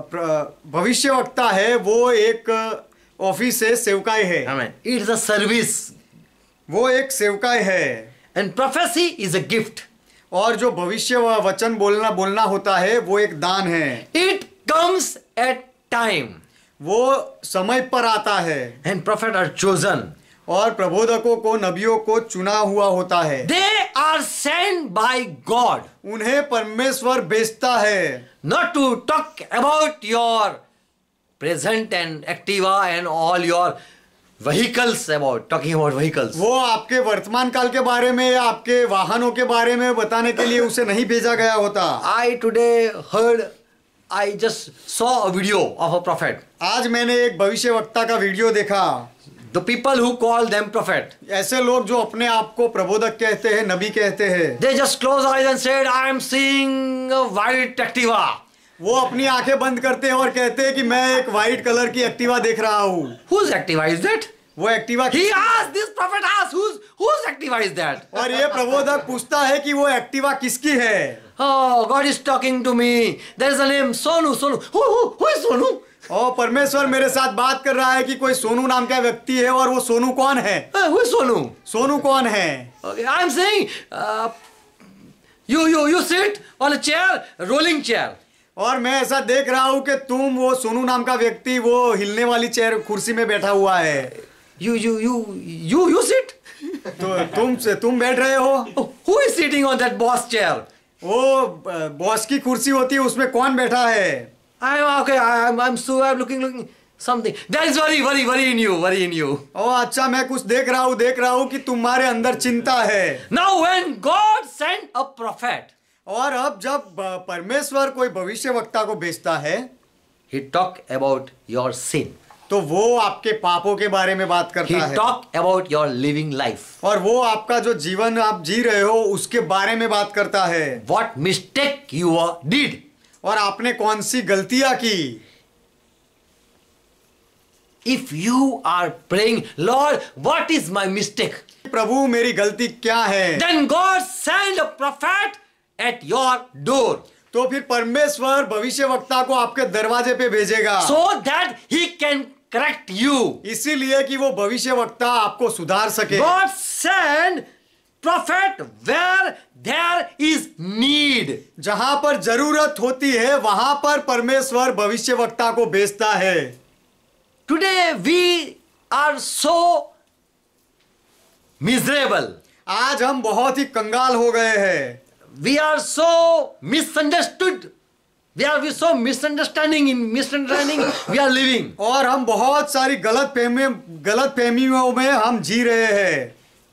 भविष्यवक्ता है वो एक ऑफिस है, सेवकाई है. Amen. It is a service. वो एक सेवकाई है. And prophecy is a gift. और जो भविष्य वचन बोलना बोलना होता है वो एक दान है. It comes at time. वो समय पर आता है. And prophet are chosen. और प्रबोधकों को, नबियों को चुना हुआ होता है. They are sent by God. उन्हें परमेश्वर भेजता है. Not to talk about your present and Activa and all your vehicles, about talking about vehicles. वो आपके वर्तमान काल के बारे में या आपके वाहनों के बारे में बताने के लिए उसे नहीं भेजा गया होता. I today heard, I just saw a video of a prophet. आज मैंने एक भविष्यवक्ता का वीडियो देखा. The people who call them prophet. ऐसे लोग जो अपने आप को प्रबोधक कहते हैं, नबी कहते हैं. They just close eyes and said, I am seeing a white Activa. वो अपनी आंखें बंद करते हैं और कहते हैं कि मैं एक वाइट कलर की एक्टिवा देख रहा हूँ. Whose Activa is that? वो Activa He asked, this prophet asked, whose, whose Activa is that? और ये प्रबोधक पूछता है कि वो एक्टिवा किसकी है. Oh, God is talking to me. There is a name, Sonu, Sonu. Who, who, who is Sonu? और परमेश्वर मेरे साथ बात कर रहा है कि कोई सोनू नाम का व्यक्ति है. और वो सोनू कौन है? Uh, who is Sonu? Sonu कौन है? Okay, I am saying, uh, you, you, you sit on a chair, rolling chair. और मैं ऐसा देख रहा हूँ कि तुम, वो सोनू नाम का व्यक्ति वो हिलने वाली चेयर कुर्सी में बैठा हुआ है. You, you, you, you, you sit? तो तुम से तुम बैठ रहे हो. Oh, who is sitting on that boss chair? वो बॉस की कुर्सी होती है, उसमें कौन बैठा है? I am okay. I am. I'm so. I'm looking, looking something. There is worry, worry, worry in you, worry in you. ओ अच्छा, मैं कुछ देख रहा हूँ, देख रहा हूँ कि तुम्हारे अंदर चिंता है. Now, when God sent a prophet, और अब जब परमेश्वर कोई भविष्यवक्ता को भेजता है, He talk about your sin. तो वो आपके पापों के बारे में बात He करता है, talk about your living life. और वो आपका जो जीवन आप जी रहे हो उसके बारे में बात करता है, What mistake you uh, did. और आपने कौन सी गलतियां की। If you are praying, Lord, what is my mistake? प्रभु मेरी गलती क्या है, Then God send a prophet at your door तो फिर परमेश्वर भविष्यवक्ता को आपके दरवाजे पे भेजेगा, so that he can correct you. इसीलिए कि वो भविष्यवक्ता आपको सुधार सके। God send prophet where there is need. जहां पर जरूरत होती है वहां पर परमेश्वर भविष्यवक्ता को भेजता है। Today we are so miserable. आज हम बहुत ही कंगाल हो गए हैं, We are so misunderstood. We are so misunderstanding in misunderstanding we are living. और हम बहुत सारी गलत फहमी गलत फहमियों में हम जी रहे हैं।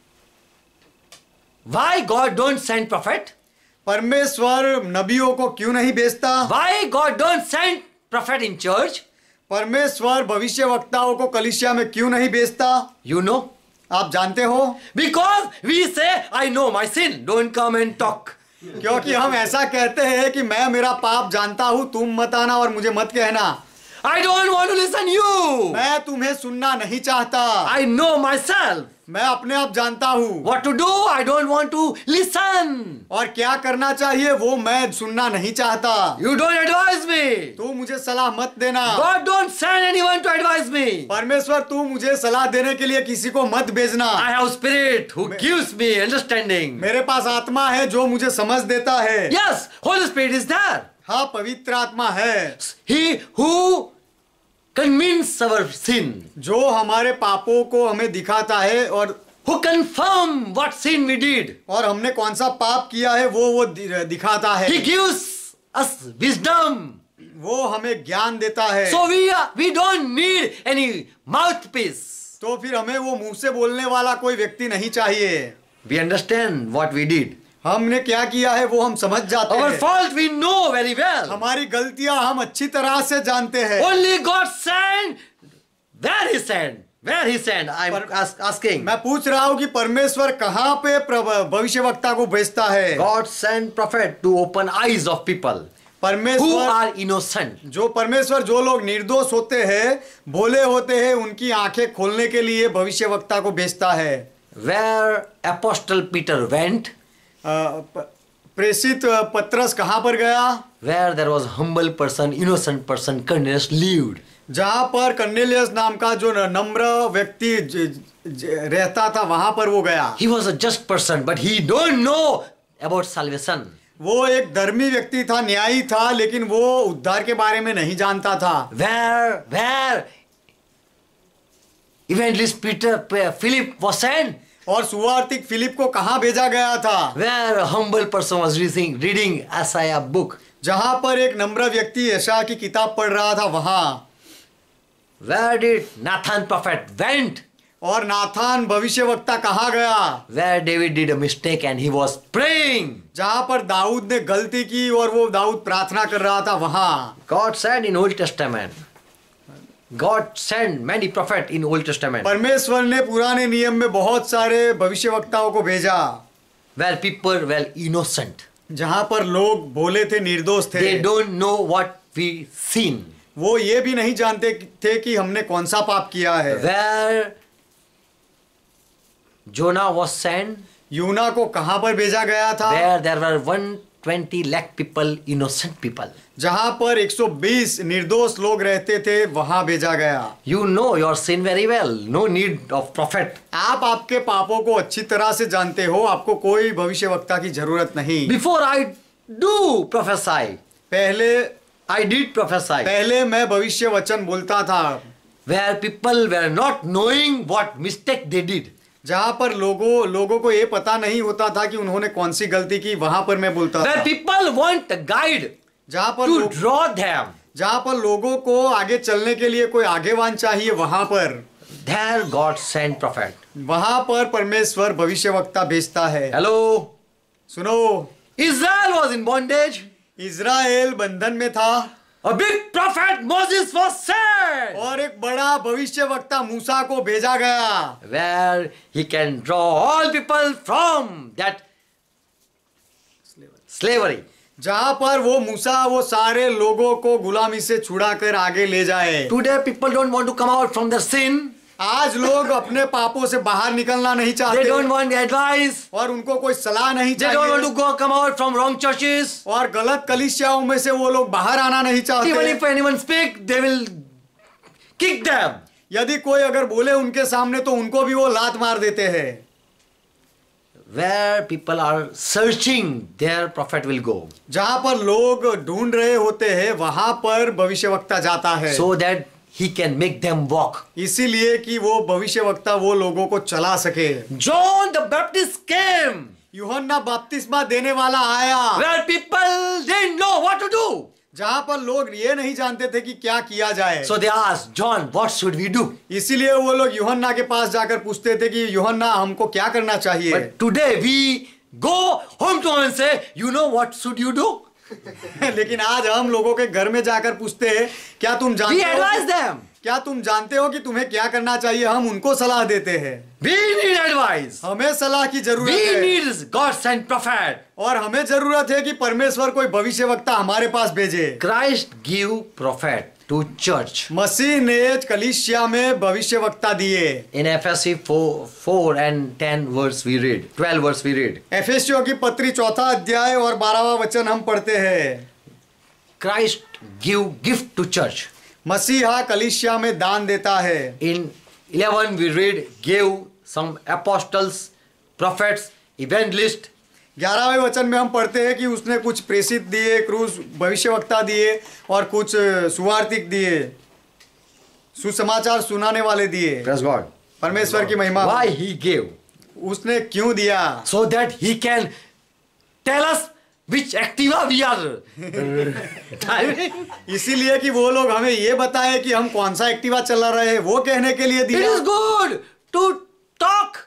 Why God don't send prophet? परमेश्वर नबियों को क्यों नहीं भेजता? Why God don't send prophet in church? परमेश्वर भविष्यवक्ताओं को कलीसिया में क्यों नहीं भेजता? You know? आप जानते हो? Because we say, I know my sin. Don't come and talk. क्योंकि हम ऐसा कहते हैं कि मैं मेरा पाप जानता हूं, तुम मत आना और मुझे मत कहना। I don't want to listen you. मैं तुम्हें सुनना नहीं चाहता, I know myself. मैं अपने आप जानता हूं, What to do? I don't want to listen. और क्या करना चाहिए वो मैं सुनना नहीं चाहता। You don't advise me. तू मुझे सलाह मत देना। God don't send anyone to advise me. परमेश्वर तू मुझे सलाह देने के लिए किसी को मत भेजना। I have spirit who gives me understanding. मेरे पास आत्मा है जो मुझे समझ देता है। Yes, Holy Spirit is there. हाँ, पवित्र आत्मा है, He who convinces our sin. जो हमारे पापों को हमें दिखाता है और Who confirm what sin we did. और हमने कौन सा पाप किया है वो वो दि- दिखाता है। He gives us wisdom. वो हमें ज्ञान देता है। So we are, we don't need any mouthpiece. तो फिर हमें वो मुंह से बोलने वाला कोई व्यक्ति नहीं चाहिए। We understand what we did. हमने क्या किया है वो हम समझ जाते Our हैं। fault we know very well. हमारी गलतियां हम अच्छी तरह से जानते हैं। Only God sent. Where He sent? Where He sent? I'm पर- ask, asking. मैं पूछ रहा हूँ कि परमेश्वर कहाँ पे प्रभ- भविष्यवक्ता को भेजता है? God sent prophet to open eyes of people who परमेश्वर are innocent. जो परमेश्वर जो लोग निर्दोष होते हैं, भोले होते हैं, उनकी आंखें खोलने के लिए भविष्यवक्ता को भेजता है। Where Apostle Peter went, अ, प- प्रेषित पत्रस कहाँ पर गया? where there was humble person, innocent person, Cornelius lived. जहाँ पर कर्नेलियस नाम का जो न- नम्र व्यक्ति ज- ज- रहता था वहां पर वो गया। He was a just person, but he don't know about salvation. वो एक धर्मी व्यक्ति था, न्यायी था, लेकिन वो उद्धार के बारे में नहीं जानता था। Where, where evangelist Peter, Philip was sent, और सुवार्तिक फिलिप को कहाँ भेजा गया था? where a humble person was reading, reading Isaiah book. जहां पर एक नम्र व्यक्ति यशायाह की किताब पढ़ रहा था वहां। Where did Nathan prophet went? और नाथान भविष्यवक्ता कहाँ गया? Where David did a mistake and he was praying. जहां पर दाऊद ने गलती की और वो दाऊद प्रार्थना कर रहा था वहां। God sent in Old Testament. God sent many prophets in Old Testament. परमेश्वर ने पुराने नियम में बहुत सारे भविष्यवक्ताओं को भेजा, Where people were innocent. जहां पर लोग भोले थे, निर्दोष थे। They don't know what we sin. वो ये भी नहीं जानते थे कि हमने कौन सा पाप किया है। Where Jonah was sent, यूना को कहां पर भेजा गया था? where there were one hundred twenty lakh people, innocent people. जहां पर एक सौ बीस निर्दोष लोग रहते थे वहां भेजा गया। You know your sin very well. No need of prophet. आप आपके पापों को अच्छी तरह से जानते हो, आपको कोई भविष्यवक्ता की जरूरत नहीं। Before I do prophesy, पहले I did prophesy. पहले मैं भविष्य वचन बोलता था, Where people were not knowing what mistake they did. जहां पर लोगों लोगों को ये पता नहीं होता था कि उन्होंने कौन सी गलती की, वहां पर मैं बोलता Where था। people want a guide जहां पर to लोग, draw them. जहां पर लोगों को आगे चलने के लिए कोई आगेवान चाहिए, वहां पर There God sent prophet. वहां पर परमेश्वर भविष्यवक्ता भेजता है। Hello. सुनो, Israel was in bondage. Israel बंधन में था। A big prophet Moses was sent, और एक बड़ा भविष्यवक्ता मूसा को भेजा गया, where he can draw all people from that slavery. जहां पर वो मूसा वो सारे लोगों को गुलामी से छुड़ा कर आगे ले जाए। Today people don't want to come out from their sin. आज लोग अपने पापों से बाहर निकलना नहीं They चाहते don't want advice. और उनको कोई सलाह नहीं They don't want to चाहिए go come out from wrong churches. और गलत कलीसियाओं में से वो लोग बाहर आना नहीं Even चाहते। if anyone speak, they will kick them. यदि कोई अगर बोले उनके सामने तो उनको भी वो लात मार देते हैं। Where people are searching, their prophet will go. जहां पर लोग ढूंढ रहे होते हैं वहां पर भविष्यवक्ता जाता है, So that he can make them walk. इसीलिए कि वो भविष्यवक्ता वो लोगों को चला सके। John the Baptist came, यूहन्ना बपतिस्मा देने वाला आया, where people didn't know what to do. जहां पर लोग ये नहीं जानते थे कि क्या किया जाए। So they asked John, what should we do? इसीलिए वो लोग यूहन्ना के पास जाकर पूछते थे कि यूहन्ना हमको क्या करना चाहिए। But today we go home to him and say, you know what should you do? लेकिन आज हम लोगों के घर में जाकर पूछते हैं, क्या तुम We जानते हो advise them. क्या तुम जानते हो कि तुम्हें क्या करना चाहिए? हम उनको सलाह देते हैं। We need advice. हमें सलाह की जरूरत We है need God sent prophet. और हमें जरूरत है कि परमेश्वर कोई भविष्यवक्ता हमारे पास भेजे। Christ give prophet to church. मसीह ने कलीसिया में भविष्यवक्ता दिए। In Ephesians four, four and ten verse we read. twelve verse we read. एफेसियों की पत्री चौथा अध्याय और बारहवां वचन हम पढ़ते हैं। Christ give gift to church. मसीहा कलीसिया में दान देता है। In eleven we read gave some apostles, prophets, evangelists. ग्यारहवें वचन में हम पढ़ते हैं कि उसने कुछ प्रेषित दिए, क्रूस भविष्यवक्ता दिए और कुछ सुवार्तिक दिए, सुसमाचार सुनाने वाले दिए। Praise God. परमेश्वर की महिमा। Why he gave? उसने क्यों दिया? So that he can tell us which Activa we are driving. इसीलिए कि वो लोग हमें ये बताए कि हम कौन सा एक्टिवा चला रहे हैं, वो कहने के लिए It दिया। is good to talk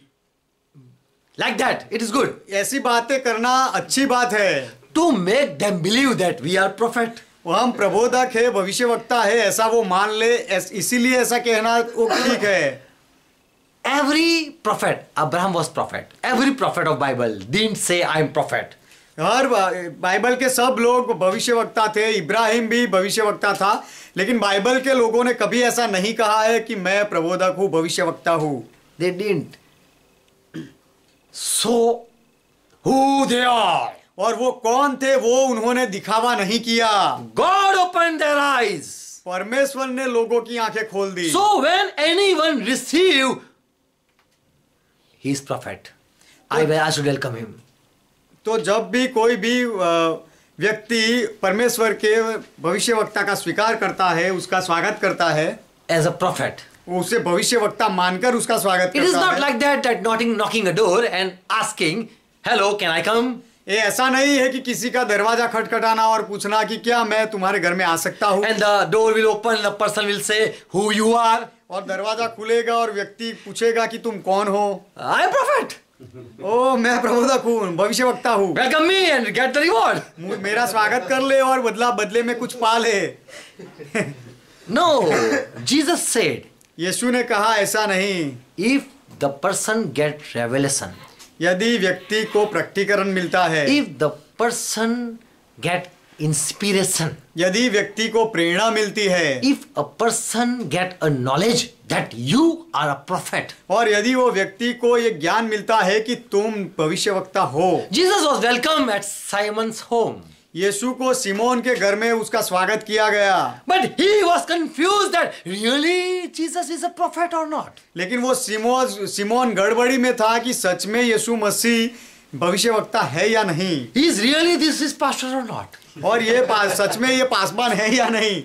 like that. It is good ऐसी बातें करना अच्छी बात है। to make them believe that we are prophet. वो हम प्रबोधक है, भविष्यवक्ता है, ऐसा वो मान ले, ऐस- इसीलिए ऐसा कहना वो ठीक है। Every prophet, Abraham was prophet. Every prophet of Bible didn't say I am prophet. हर बा- बाइबल के सब लोग भविष्यवक्ता थे, इब्राहिम भी भविष्यवक्ता था, लेकिन बाइबल के लोगों ने कभी ऐसा नहीं कहा है कि मैं प्रबोधक हूँ, भविष्यवक्ता हूँ। They didn't. So, who they are? और वो कौन थे वो उन्होंने दिखावा नहीं किया। God opened their eyes. परमेश्वर ने लोगों की आंखें खोल दी। So when anyone receive his prophet, I will I should welcome him. तो जब भी कोई भी अ, व्यक्ति परमेश्वर के भविष्यवक्ता का स्वीकार करता है, उसका स्वागत करता है, As a prophet. वो उसे भविष्यवक्ता मानकर उसका स्वागत It is करता not है। like that that knocking knocking a door and asking, hello, can I come? ये ऐसा नहीं है कि किसी का दरवाजा खटखटाना और पूछना कि क्या मैं तुम्हारे घर में आ सकता हूँ, And the door will open, the person will say who you are. और दरवाजा खुलेगा और व्यक्ति पूछेगा कि तुम कौन हो। I am prophet. ओ मैं प्रबोधक हूँ, भविष्यवक्ता हूँ, Welcome me and get the reward. मु- मेरा स्वागत कर ले और बदला बदले में कुछ पा ले। No, Jesus said, यीशु ने कहा ऐसा नहीं। if the person get revelation, यदि व्यक्ति को प्रकटीकरण मिलता है, if the person get inspiration, यदि व्यक्ति को प्रेरणा मिलती है, if a person get a knowledge that you are a prophet. और यदि वो व्यक्ति को ये ज्ञान मिलता है कि तुम भविष्यवक्ता हो। Jesus was welcome at Simon's home, यीशु को सिमोन के घर में उसका स्वागत किया गया, but he was confused that really Jesus is a prophet or not. लेकिन वो सिमोन सिमोन गड़बड़ी में था कि सच में यीशु मसीह भविष्यवक्ता है या नहीं, Is really this is pastor or not? और ये पा- सच में ये पासवान है या नहीं।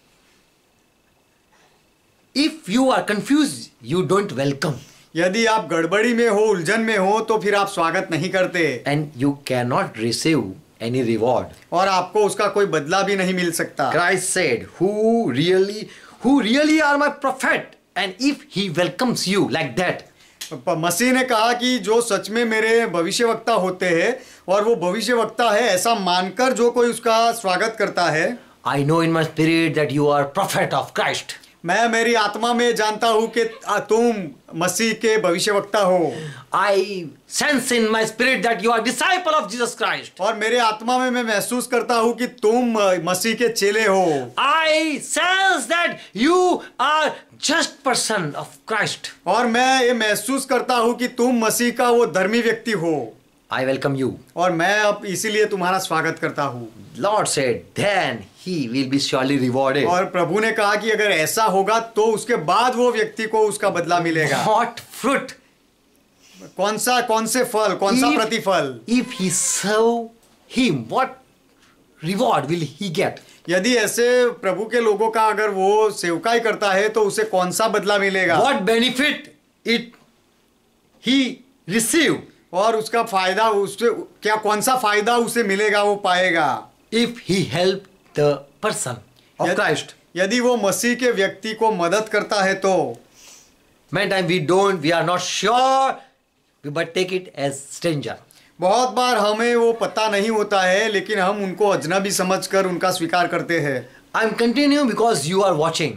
If you are confused, you don't welcome, यदि आप गड़बड़ी में हो, उलझन में हो, तो फिर आप स्वागत नहीं करते and you cannot receive any reward. और आपको उसका कोई बदला भी नहीं मिल सकता। Christ said, who really, who really are my prophet, and if he welcomes you like that, प- मसीह ने कहा कि जो सच में मेरे भविष्यवक्ता होते हैं और वो भविष्यवक्ता है ऐसा मानकर जो कोई उसका स्वागत करता है, I know in my spirit that you are prophet of Christ. मैं मेरी आत्मा में जानता हूँ कि आ, तुम मसीह के भविष्यवक्ता हो। I sense in my spirit that you are disciple of Jesus Christ. और मेरे आत्मा में मैं महसूस करता हूँ कि तुम मसीह के चेले हो। I sense that you are just person of Christ. और मैं ये महसूस करता हूँ कि तुम मसीह का वो धर्मी व्यक्ति हो। I welcome you. और मैं अब इसीलिए तुम्हारा स्वागत करता हूँ। Lord said, then he will be surely rewarded. और प्रभु ने कहा कि अगर ऐसा होगा तो उसके बाद वो व्यक्ति को उसका बदला मिलेगा। What fruit? कौन सा कौन से फल, कौन सा If- प्रतिफल? If he serve him, what reward will he get? यदि ऐसे प्रभु के लोगों का अगर वो सेवकाई करता है तो उसे कौन सा बदला मिलेगा? What benefit it he receive और उसका फायदा उससे क्या कौन सा फायदा उसे मिलेगा, वो पाएगा if he help the person of यदि- Christ? यदि वो मसीह के व्यक्ति को मदद करता है तो। Many times we don't, we are not sure, but take it as stranger. बहुत बार हमें वो पता नहीं होता है लेकिन हम उनको अजनबी समझकर उनका स्वीकार करते हैं। I'm continuing because you are watching.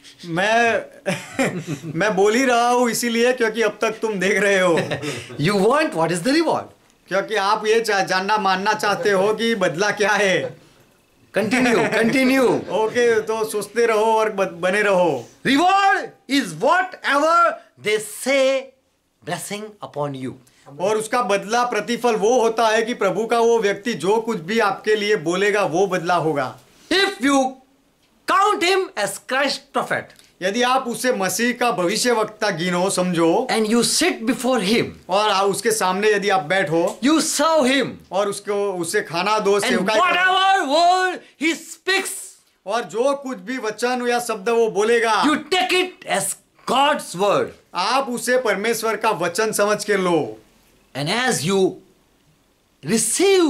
मैं मैं बोल ही रहा हूँ इसीलिए क्योंकि अब तक तुम देख रहे हो। You want what is the reward? क्योंकि आप ये चा- जानना मानना चाहते हो कि बदला क्या है। Continue, continue. ओके, तो सोचते रहो और ब- बने रहो। Reward is whatever they say blessing upon you. और उसका बदला प्रतिफल वो होता है कि प्रभु का वो व्यक्ति जो कुछ भी आपके लिए बोलेगा वो बदला होगा। If you count him as Christ prophet यदि आप उसे मसीह का भविष्यवक्ता गिनो, समझो, and you sit before him, और आ- उसके सामने यदि आप बैठो you serve him, और उसको उसे खाना दो, and सेवकाई करो, whatever word he speaks, और जो कुछ भी वचन या शब्द वो बोलेगा you take it as God's word. आप उसे परमेश्वर का वचन समझ के लो। And as you receive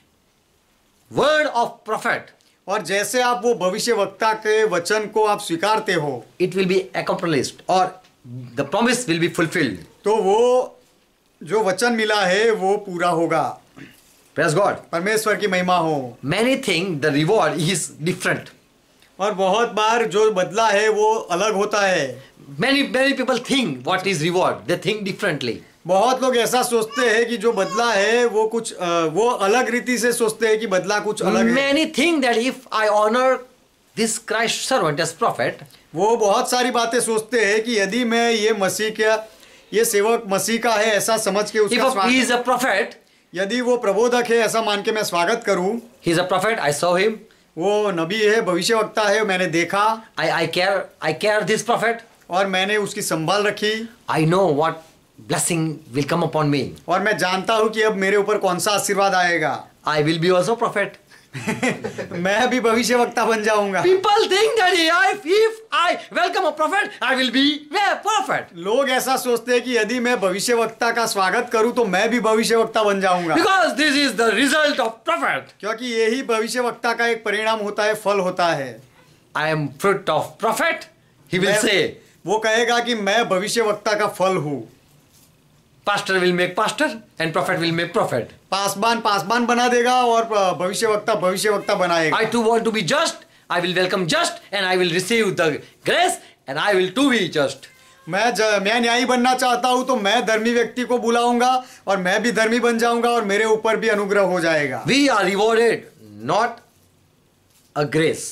word of prophet, और जैसे आप वो भविष्यवक्ता के वचन को आप स्वीकारते हो it will be accomplished or the promise will be fulfilled. तो वो जो वचन मिला है वो पूरा होगा। Praise God. परमेश्वर की महिमा हो। Many think the reward is different. और बहुत बार जो बदला है वो अलग होता है। Many many people think what is reward. They think differently. बहुत लोग ऐसा सोचते हैं कि जो बदला है वो कुछ अ, वो अलग रीति से सोचते हैं कि बदला कुछ अलग है। Many think that if I honor this Christ servant as prophet, वो बहुत सारी बातें सोचते हैं कि यदि मैं ये मसीह का ये सेवक मसीह का है ऐसा समझ के if उसका he स्वागत, is a prophet, यदि वो प्रबोधक है ऐसा मान के मैं स्वागत करूं, he is a prophet. I saw him. वो नबी है, भविष्यवक्ता है, मैंने देखा I I care I care this prophet. और मैंने उसकी संभाल रखी I know what blessing will come upon me. और मैं जानता हूं कि अब मेरे ऊपर कौन सा आशीर्वाद आएगा। I will be also prophet. मैं भी भविष्यवक्ता बन जाऊंगा। People think that if, if I welcome a prophet, I will be a prophet. लोग ऐसा सोचते हैं कि यदि मैं भविष्यवक्ता का स्वागत करूं तो मैं भी भविष्यवक्ता बन जाऊंगा, Because this is the result of prophet. क्योंकि यही भविष्यवक्ता का एक परिणाम होता है, फल होता है। I am fruit of prophet. He will मैं- say, वो कहेगा कि मैं भविष्यवक्ता का फल हूँ। pastor will make pastor and prophet will make prophet. पासबान पासबान बना देगा और भविष्यवक्ता भविष्यवक्ता बनाएगा। I too want to be just. I will welcome just and I will receive the grace and I will too be just. मैं ज, मैं न्यायी बनना चाहता हूँ तो मैं धर्मी व्यक्ति को बुलाऊंगा और मैं भी धर्मी बन जाऊंगा और मेरे ऊपर भी अनुग्रह हो जाएगा। We are rewarded, not a grace.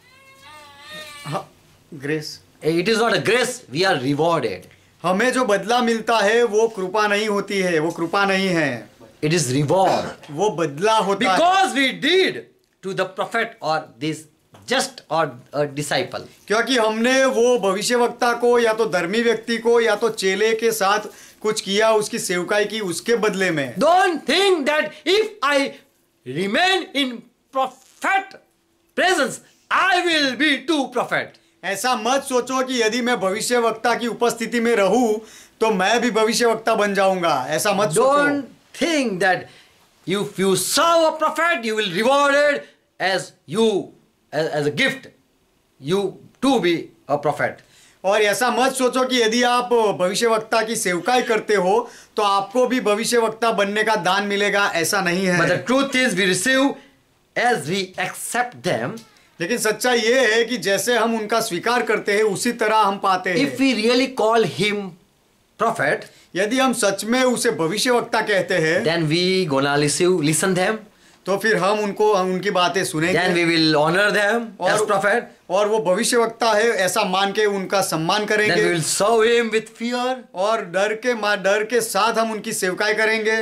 Grace, It is not a grace, we are rewarded. हमें जो बदला मिलता है वो कृपा नहीं होती है, वो कृपा नहीं है, It is reward. वो बदला होता है। Because we did to the prophet or this just or a disciple. क्योंकि हमने वो भविष्यवक्ता को या तो धर्मी व्यक्ति को या तो चेले के साथ कुछ किया, उसकी सेवकाई की उसके बदले में। Don't think that if I remain in prophet presence, I will be too prophet. ऐसा मत सोचो कि यदि मैं भविष्यवक्ता की उपस्थिति में रहूं तो मैं भी भविष्यवक्ता बन जाऊंगा, ऐसा मत सोचो। Don't think that if you serve a prophet, you will rewarded as you as, as a gift. You too be a prophet. और ऐसा मत सोचो कि यदि आप भविष्यवक्ता की सेवकाई करते हो तो आपको भी भविष्यवक्ता बनने का दान मिलेगा, ऐसा नहीं But है। the truth is, we receive as we accept them. लेकिन सच्चाई ये है कि जैसे हम उनका स्वीकार करते हैं उसी तरह हम पाते हैं। If we really call him prophet, यदि हम सच में उसे भविष्यवक्ता कहते हैं, then we gonna listen, listen them. तो फिर हम उनको हम उनकी बातें सुनेंगे। Then we will honor them as और, prophet. और वो भविष्यवक्ता है ऐसा मान के उनका सम्मान Then we करेंगे will serve him with fear. और डर के मा डर के साथ हम उनकी सेवकाई करेंगे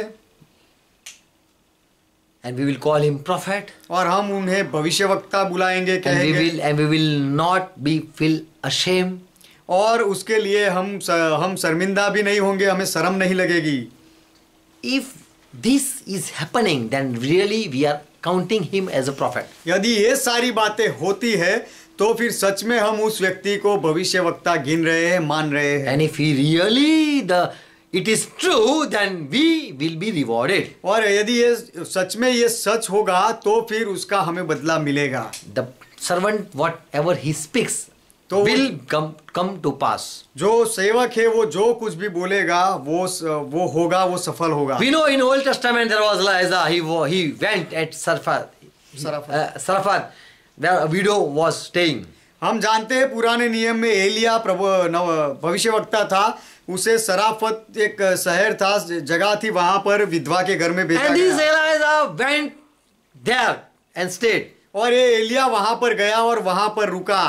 And we will call him prophet. और हम उन्हें भविष्यवक्ता बुलाएंगे, And we कहेंगे will and we will not be feel ashamed. और उसके लिए हम स, हम शर्मिंदा भी नहीं होंगे, हमें शर्म नहीं लगेगी। If this is happening, then really we are counting him as a prophet. यदि ये सारी बातें होती है तो फिर सच में हम उस व्यक्ति को भविष्यवक्ता गिन रहे हैं, मान रहे हैं। And if he really the it is true, then we will be rewarded. और यदि ये सच में ये सच होगा तो फिर उसका हमें बदला मिलेगा। The servant whatever he speaks तो will come come to pass. जो सेवक है वो जो कुछ भी बोलेगा वो वो होगा, वो सफल होगा। We know in Old Testament there was Elijah. He wa- he went at Sarfat, Sarafat. uh, Sarfat, where a widow was staying. हम जानते हैं पुराने नियम में एलिया प्रभु नव भविष्यवक्ता था, उसे सराफत एक शहर था, जगह थी, वहां पर विधवा के घर में भेजा And this गया। Elijah went there and stayed. और ये एलिया वहां पर गया और वहां पर रुका।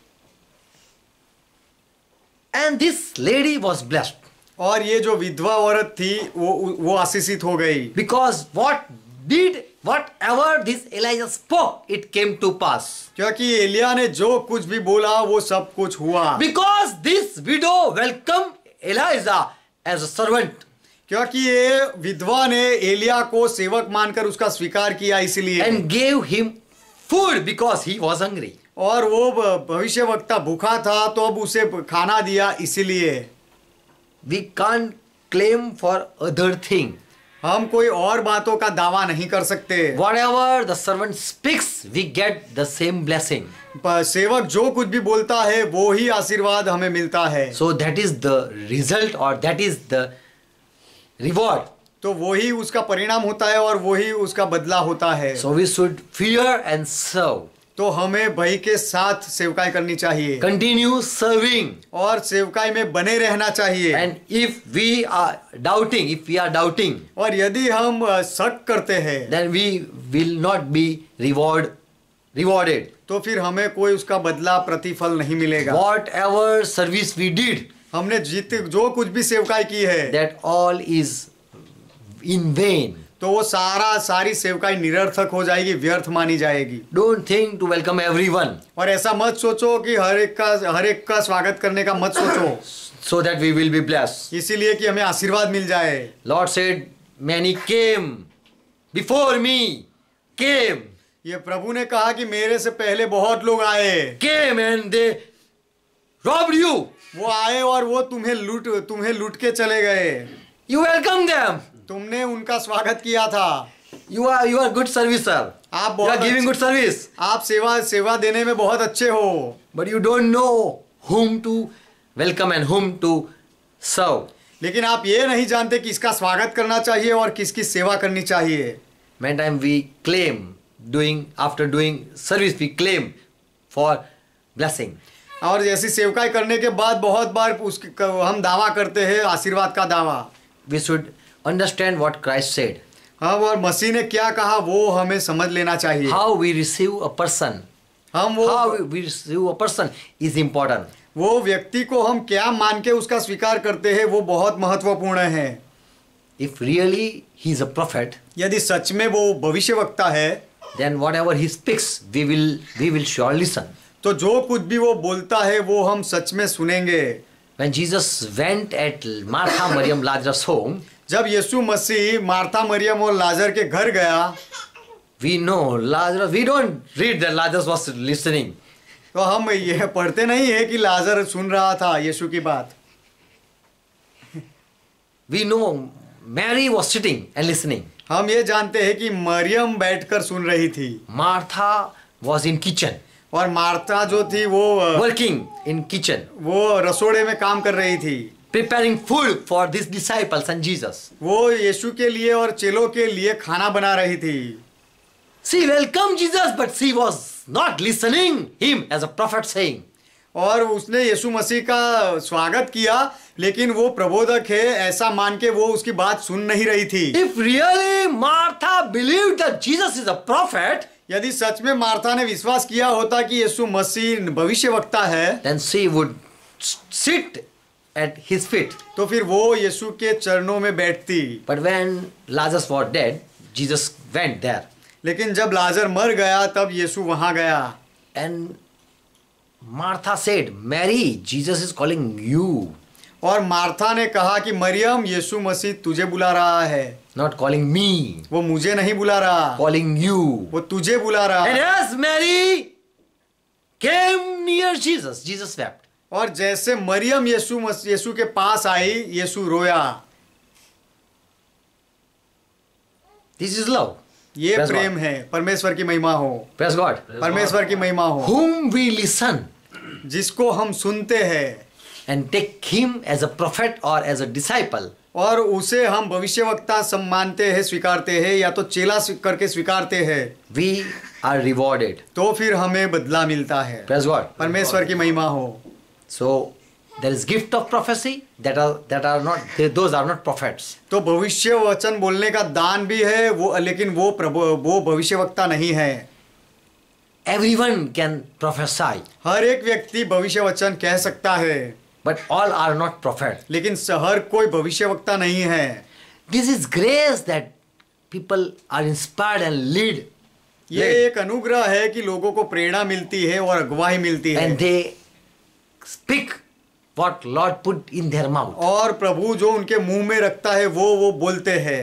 And this lady was blessed और ये जो विधवा औरत थी वो वो आशीषित हो गई। because what did whatever this Elijah spoke, it came to pass. क्योंकि एलिया ने जो कुछ भी बोला वो सब कुछ हुआ। Because this widow welcomed Elijah as a servant. क्योंकि ये विधवा ने एलिया को सेवक मानकर उसका स्वीकार किया इसलिए। And gave him food because he was hungry. और वो भविष्यवक्ता भूखा था तो अब उसे खाना दिया इसीलिए। We can't claim for other thing. हम कोई और बातों का दावा नहीं कर सकते। Whatever the servant speaks, we get the same blessing. प- सेवक जो कुछ भी बोलता है वो ही आशीर्वाद हमें मिलता है। So that is the result or that is the reward. तो वही उसका परिणाम होता है और वही उसका बदला होता है। So we should fear and serve. तो हमें भय के साथ सेवकाई करनी चाहिए Continue serving. और सेवकाई में बने रहना चाहिए। And if we are doubting, if we are doubting, और यदि हम अ, शक करते हैं then we will not be reward rewarded. तो फिर हमें कोई उसका बदला प्रतिफल नहीं मिलेगा। Whatever service we did, हमने जीत जो कुछ भी सेवकाई की है that all is in vain. तो वो सारा सारी सेवकाई निरर्थक हो जाएगी, व्यर्थ मानी जाएगी। Don't think to welcome everyone और ऐसा मत सोचो कि हर एक का हर एक का स्वागत करने का मत सोचो, so that we will be blessed. इसीलिए कि हमें आशीर्वाद मिल जाए। Lord said, many came before me, came, ये प्रभु ने कहा कि मेरे से पहले बहुत लोग आए, came and they robbed you. वो आए और वो तुम्हें लूट तुम्हें लूट के चले गए। You welcome them. तुमने उनका स्वागत किया था। You are you are good servicer. आप You बहुत are giving अच्छे- good service. आप सेवा सेवा देने में बहुत अच्छे हो, But you don't know whom to welcome and whom to serve. लेकिन आप ये नहीं जानते कि इसका स्वागत करना चाहिए और किसकी सेवा करनी चाहिए। Many times we claim doing after doing service we claim for blessing. और जैसी सेवकाई करने के बाद बहुत बार उसकी हम दावा करते हैं, आशीर्वाद का दावा। We should understand what Christ said. हाँ, और मसीह ने क्या कहा वो हमें समझ लेना चाहिए। How we receive a person, हम वो how we receive a person is important. वो व्यक्ति को हम क्या मान के उसका स्वीकार करते हैं वो बहुत महत्वपूर्ण है। If really he is a prophet, यदि सच में वो भविष्यवक्ता है then whatever he speaks, we will we will surely listen. तो जो कुछ भी वो बोलता है वो हम सच में सुनेंगे। When Jesus went at Martha, Maryam, Lazarus' home, जब यीशु मसीह मार्था मरियम और लाजर के घर गया we know Lazarus. We don't read that Lazarus was listening. तो हम ये पढ़ते नहीं है कि लाजर सुन रहा था यीशु की बात। We know Mary was sitting and listening. हम ये जानते हैं कि मरियम बैठकर सुन रही थी Martha was in kitchen, और मार्था जो थी वो working in kitchen, वो रसोड़े में काम कर रही थी, preparing food for these disciples and Jesus. वो यीशु के लिए और चेलों के लिए खाना बना रही थी। She welcomed Jesus, but she was not listening him as a prophet saying. और उसने यीशु मसीह का स्वागत किया, लेकिन वो प्रबोधक है ऐसा मान के वो उसकी बात सुन नहीं रही थी। If really Martha believed that Jesus is a prophet, यदि सच में मार्था ने विश्वास किया होता कि यीशु मसीह भविष्यवक्ता है, then she would sit at his feet. तो फिर वो यीशु के चरणों में बैठती। But when Lazarus was dead, Jesus went there. लेकिन जब लाजर मर गया तब यीशु वहां गया। And Martha said, Mary, Jesus is calling you. और मार्था ने कहा कि मरियम, यीशु मसीह तुझे बुला रहा है। Not calling me, वो मुझे नहीं बुला रहा, calling you. वो तुझे बुला रहा And है। as Mary came near Jesus, Jesus wept. और जैसे मरियम यीशु मसीह यीशु के पास आई, यीशु रोया। This is love. ये Praise प्रेम God. है। परमेश्वर की महिमा हो, Praise God. परमेश्वर की महिमा हो। Whom we listen जिसको हम सुनते हैं and take him as a prophet or as a disciple, और उसे हम भविष्यवक्ता सम मानते हैं, स्वीकारते हैं, या तो चेला स्वी- करके स्वीकारते हैं, we are rewarded. तो फिर हमें बदला मिलता है। Praise God. परमेश्वर की महिमा हो। So there is gift of prophecy that are that are not they, those are not prophets. तो भविष्य वचन बोलने का दान भी है वो, लेकिन वो प्रभु वो भविष्यवक्ता नहीं है। Everyone can prophesy, हर एक व्यक्ति भविष्य वचन कह सकता है, but all are not prophets. लेकिन हर कोई भविष्यवक्ता नहीं है। This is grace that people are inspired and lead, ये led, एक अनुग्रह है कि लोगों को प्रेरणा मिलती है और अगुवाई मिलती है, and they speak what Lord put in their mouth. और प्रभु जो उनके मुंह में रखता है वो वो बोलते हैं।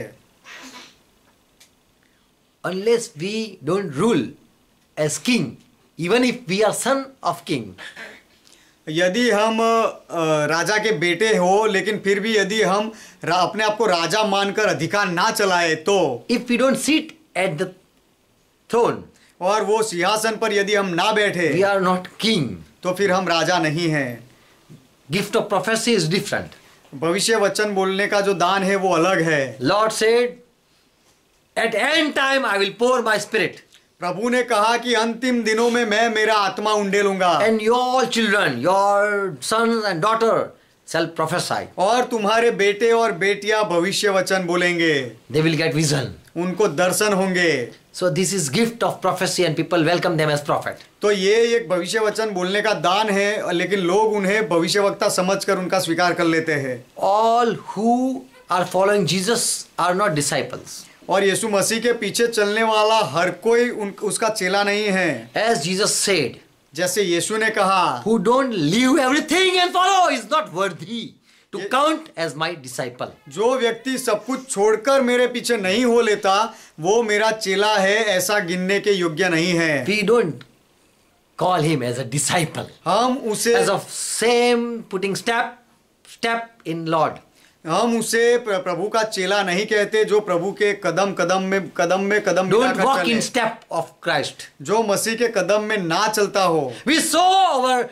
Unless we don't rule as king, even if we are son of king, यदि हम अ, राजा के बेटे हो, लेकिन फिर भी यदि हम रा, अपने आप को राजा मानकर अधिकार ना चलाए तो, if we don't sit at the throne, और वो सिंहासन पर यदि हम ना बैठे, we are not king. तो फिर हम राजा नहीं हैं। Gift of prophecy is different. भविष्य वचन बोलने का जो दान है वो अलग है। Lord said, at end time I will pour my spirit, प्रभु ने कहा कि अंतिम दिनों में मैं मेरा आत्मा उंडेलूंगा, and your children, your sons and daughter shall prophesy. और तुम्हारे बेटे और बेटियां भविष्य वचन बोलेंगे, They will get vision. उनको दर्शन होंगे। So this is gift of prophecy and people welcome them as prophet. तो ये एक भविष्य वचन बोलने का दान है, लेकिन लोग उन्हें भविष्यवक्ता समझकर उनका स्वीकार कर लेते हैं। All who are following Jesus are not disciples. और यीशु मसीह के पीछे चलने वाला हर कोई उन, उसका चेला नहीं है। As Jesus said, जैसे यीशु ने कहा, who don't leave everything and follow is not worthy to Ye- count as my disciple. जो व्यक्ति सब कुछ छोड़कर मेरे पीछे नहीं हो लेता वो मेरा चेला है, ऐसा गिनने के योग्य नहीं है। We don't call him as a disciple. हम उसे As of same putting step, step in Lord. हम उसे प्र- प्रभु का चेला नहीं कहते, जो प्रभु के कदम कदम में कदम में कदम Don't मिलाकर walk चले, in step of Christ. जो मसीह के कदम में ना चलता हो। We saw our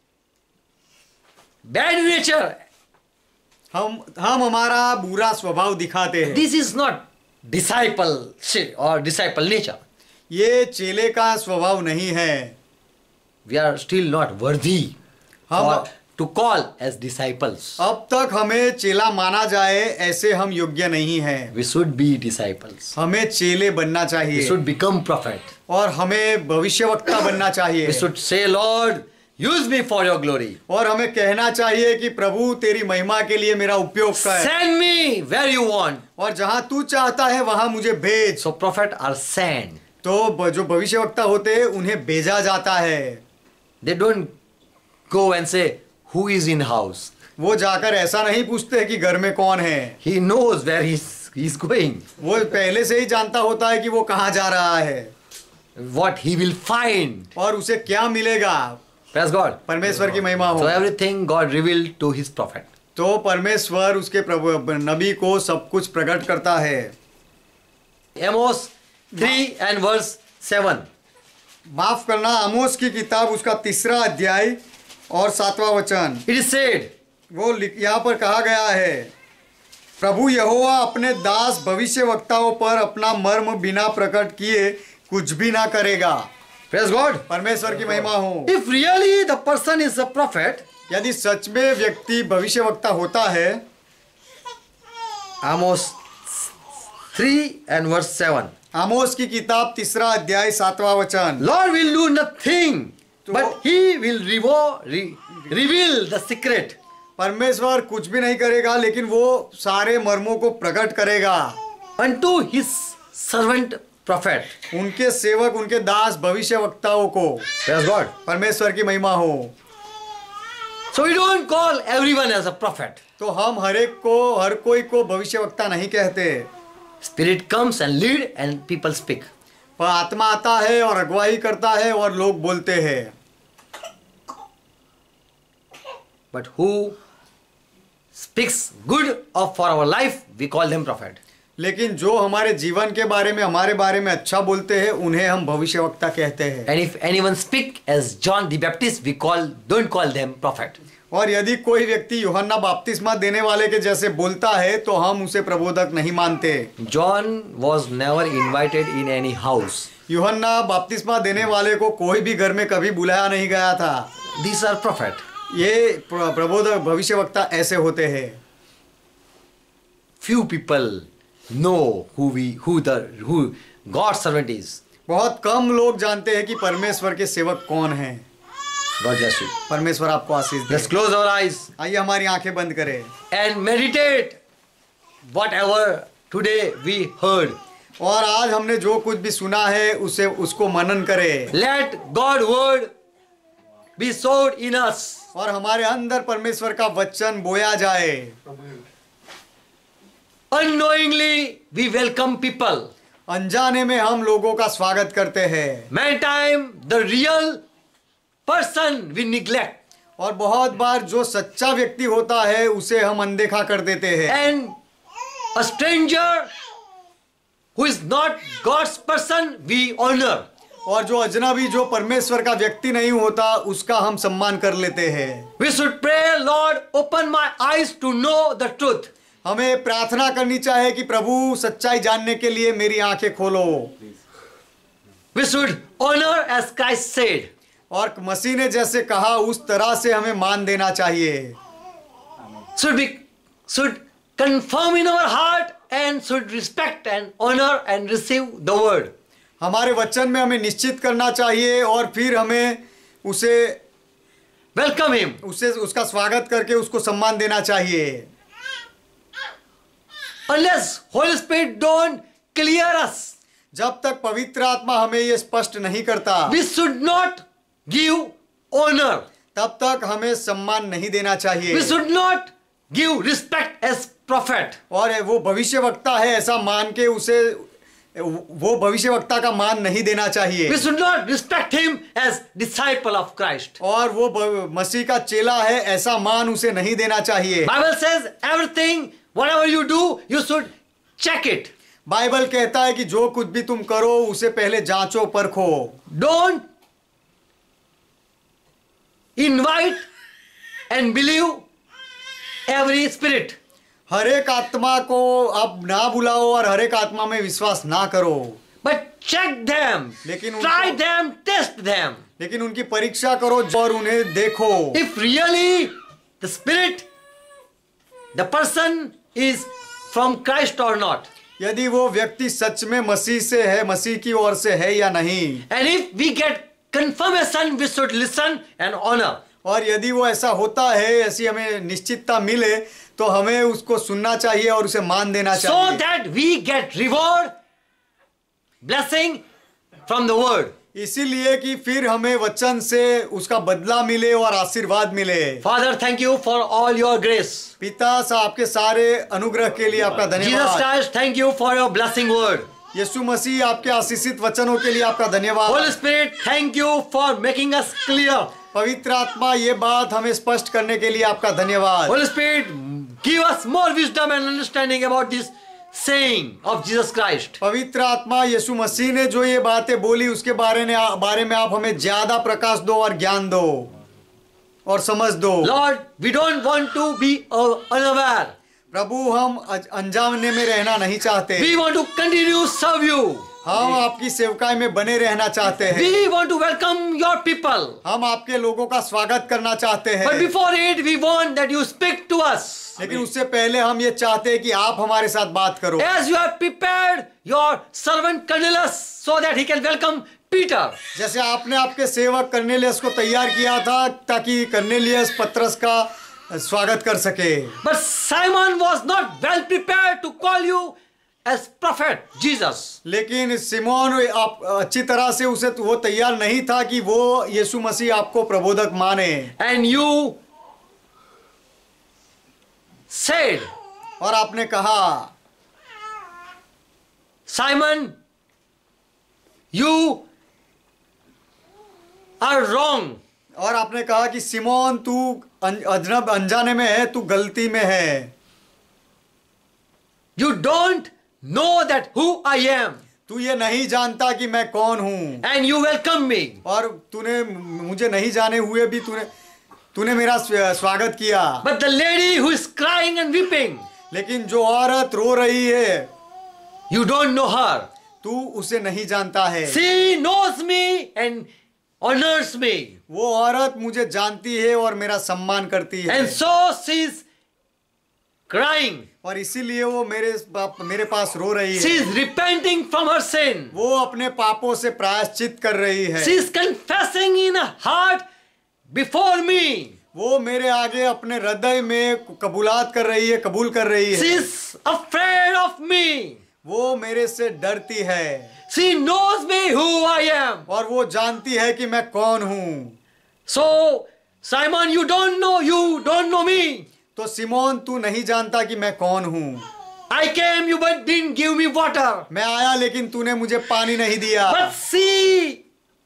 bad nature. हम हम हमारा बुरा स्वभाव दिखाते हैं। This is not discipleship or disciple nature. ये चेले का स्वभाव नहीं है। We are still not worthy हम or to call as disciples. अब तक हमें चेला माना जाए ऐसे हम योग्य नहीं हैं। We should be disciples. हमें चेले बनना We चाहिए should become prophet. और हमें भविष्यवक्ता बनना चाहिए, We should say, Lord, use me for your glory. और हमें कहना चाहिए कि प्रभु तेरी महिमा के लिए मेरा उपयोग कर, Send me where you want. और जहां तू चाहता है वहां मुझे भेज। So prophet are sent. तो ब- जो भविष्यवक्ता होते हैं उन्हें भेजा जाता है। They don't go and say, who is in house? वो जाकर ऐसा नहीं पूछते कि घर में कौन है, He knows where he's, he's going. वो पहले से ही जानता होता है कि वो कहाँ जा रहा है What he will find. और उसे क्या मिलेगा। Praise God. परमेश्वर की महिमा हो। So everything God revealed to his prophet. तो परमेश्वर उसके प्रभु नबी को सब कुछ प्रकट करता है। Amos three and verse seven. माफ करना, आमोस की किताब उसका तीसरा अध्याय और सातवां वचन। It is said, वो लिख- यहाँ पर कहा गया है, प्रभु यहोवा अपने दास भविष्यवक्ताओं पर अपना मर्म बिना प्रकट किए कुछ भी ना करेगा। Praise God. परमेश्वर की महिमा हो। If really the person is a prophet, यदि सच में व्यक्ति भविष्यवक्ता होता है, Amos three and verse seven. आमोस की किताब तीसरा अध्याय सातवां वचन, Lord will do nothing, तो- but He will revo- re- reveal the secret. परमेश्वर कुछ भी नहीं करेगा लेकिन वो सारे मर्मों को प्रकट करेगा Unto His servant prophet. उनके सेवक, उनके दास भविष्यवक्ताओं को। Praise God. परमेश्वर की महिमा हो। So we don't call everyone as a prophet. तो हम हर एक को, हर कोई को भविष्यवक्ता नहीं कहते, Spirit comes and lead and people speak. पर आत्मा आता है और अगुवाई करता है और लोग बोलते हैं। But who speaks good of for our life, we call them prophet. लेकिन जो हमारे जीवन के बारे में, हमारे बारे में अच्छा बोलते हैं, उन्हें हम भविष्यवक्ता कहते हैं। And if anyone speak as John the Baptist, we call don't call them prophet. और यदि कोई व्यक्ति यूहन्ना बपतिस्मा देने वाले के जैसे बोलता है तो हम उसे प्रबोधक नहीं मानते। John was never invited in any house. यूहन्ना बपतिस्मा देने वाले को कोई भी घर में कभी बुलाया नहीं गया था। These are prophet. ये प्र- प्रबोधक भविष्यवक्ता ऐसे होते हैं। Few people know who we who the who God's servant is. बहुत कम लोग जानते हैं कि परमेश्वर के सेवक कौन हैं। God bless you. परमेश्वर आपको आशीष दे। Let's close our eyes आइए हमारी आंखें बंद करें and meditate whatever today we heard. और आज हमने जो कुछ भी सुना है उसे उसको मनन करें Let God word be sowed in us. और हमारे अंदर परमेश्वर का वचन बोया जाए। Unknowingly we welcome people. अनजाने में हम लोगों का स्वागत करते हैं Many time the real person we neglect. और बहुत बार जो सच्चा व्यक्ति होता है उसे हम अनदेखा कर देते हैं। And a stranger who is not God's person we honor. और जो अजनबी, जो परमेश्वर का व्यक्ति नहीं होता, उसका हम सम्मान कर लेते हैं। We should pray, Lord, open my eyes to know the truth. हमें प्रार्थना करनी चाहिए कि प्रभु सच्चाई जानने के लिए मेरी आंखें खोलो। We should honor as Christ said. और मसीह ने जैसे कहा उस तरह से हमें मान देना चाहिए। Should be should confirm in our heart and should respect and honor and receive the word. हमारे वचन में हमें निश्चित करना चाहिए और फिर हमें उसे Welcome him. उसे उसका स्वागत करके उसको सम्मान देना चाहिए। Unless Holy Spirit don't clear us, जब तक पवित्र आत्मा हमें ये स्पष्ट नहीं करता, we should not give honor. तब तक हमें सम्मान नहीं देना चाहिए। We should not give respect as prophet. और वो भविष्यवक्ता है ऐसा मान के उसे, वो भविष्यवक्ता का मान नहीं देना चाहिए। We should not respect him as disciple of Christ. और वो ब- मसीह का चेला है ऐसा मान उसे नहीं देना चाहिए। Bible says everything, whatever you do, you should check it. Bible कहता है कि जो कुछ भी तुम करो उसे पहले जांचो परखो। Don't invite and believe every spirit. हर एक आत्मा को अब ना बुलाओ और हर एक आत्मा में विश्वास ना करो, But check them, लेकिन उनको- try them, test them. लेकिन उनकी परीक्षा करो और उन्हें देखो। If really the spirit, the person is from Christ or not. यदि वो व्यक्ति सच में मसीह से है, मसीह की ओर से है या नहीं। And if we get confirmation, we should listen and honor. और यदि वो ऐसा होता है, ऐसी हमें निश्चितता मिले तो हमें उसको सुनना चाहिए और उसे मान देना So चाहिए, that we get reward, blessing from the word. इसीलिए कि फिर हमें वचन से उसका बदला मिले और आशीर्वाद मिले। Father, thank you for all your grace. पिता सा आपके सारे अनुग्रह के लिए आपका Jesus धन्यवाद। Christ, thank you for your blessing word. यीशु मसीह आपके आशीषित वचनों के लिए आपका धन्यवाद। Holy Spirit, thank you for making us clear. पवित्र आत्मा ये बात हमें स्पष्ट करने के लिए आपका धन्यवाद। Holy Spirit, give us more wisdom and understanding about this saying of Jesus Christ. पवित्र आत्मा यीशु मसीह ने जो ये बातें बोली उसके बारे में बारे में आप हमें ज्यादा प्रकाश दो और ज्ञान दो और समझ दो। Lord, we don't want to be uh, unaware. प्रभु हम अज- अनजाने में रहना नहीं चाहते। We want to continue serve you. हम आपकी सेवकाई में बने रहना चाहते हैं। We want to welcome your people. हम आपके लोगों का स्वागत करना चाहते हैं। But before it, we want that you speak to us. लेकिन उससे पहले हम ये चाहते हैं कि आप हमारे साथ बात करो। As you have prepared your servant Cornelius so that he can welcome Peter. जैसे आपने आपके सेवक कर्नेलियस को तैयार किया था ताकि कर्नेलियस पतरस का स्वागत कर सके। But Simon was not well prepared to call you as prophet Jesus. लेकिन सिमोन आप अच्छी तरह से उसे वो तैयार नहीं था कि वो यीशु मसीह आपको प्रबोधक माने। And you said, और आपने कहा, Simon, you are wrong. और आपने कहा कि सिमोन तू अजनब अनजाने में है, तू गलती में है। You don't know that who I am. तू ये नहीं जानता कि मैं कौन हूँ। And you welcome me. और तूने मुझे नहीं जाने हुए भी तूने तूने मेरा स्वागत किया। But the lady who is crying and weeping, लेकिन जो औरत रो रही है, you don't know her. तू उसे नहीं जानता है। She knows me and honors me. वो औरत मुझे जानती है और मेरा सम्मान करती है। And so she is crying. और इसीलिए वो मेरे मेरे पास रो रही She है। is repenting from her sin. वो अपने पापों से प्रायश्चित कर रही है। She is confessing in her heart before me. वो मेरे आगे अपने हृदय में कबूलात कर रही है, कबूल कर रही है। She is afraid of me. वो मेरे से डरती है। She knows me who I am. और वो जानती है कि मैं कौन हूँ। So Simon, you don't know, you don't know me. तो सिमोन तू नहीं जानता कि मैं कौन हूँ। I came, you but didn't give me water. मैं आया लेकिन तूने मुझे पानी नहीं दिया। But she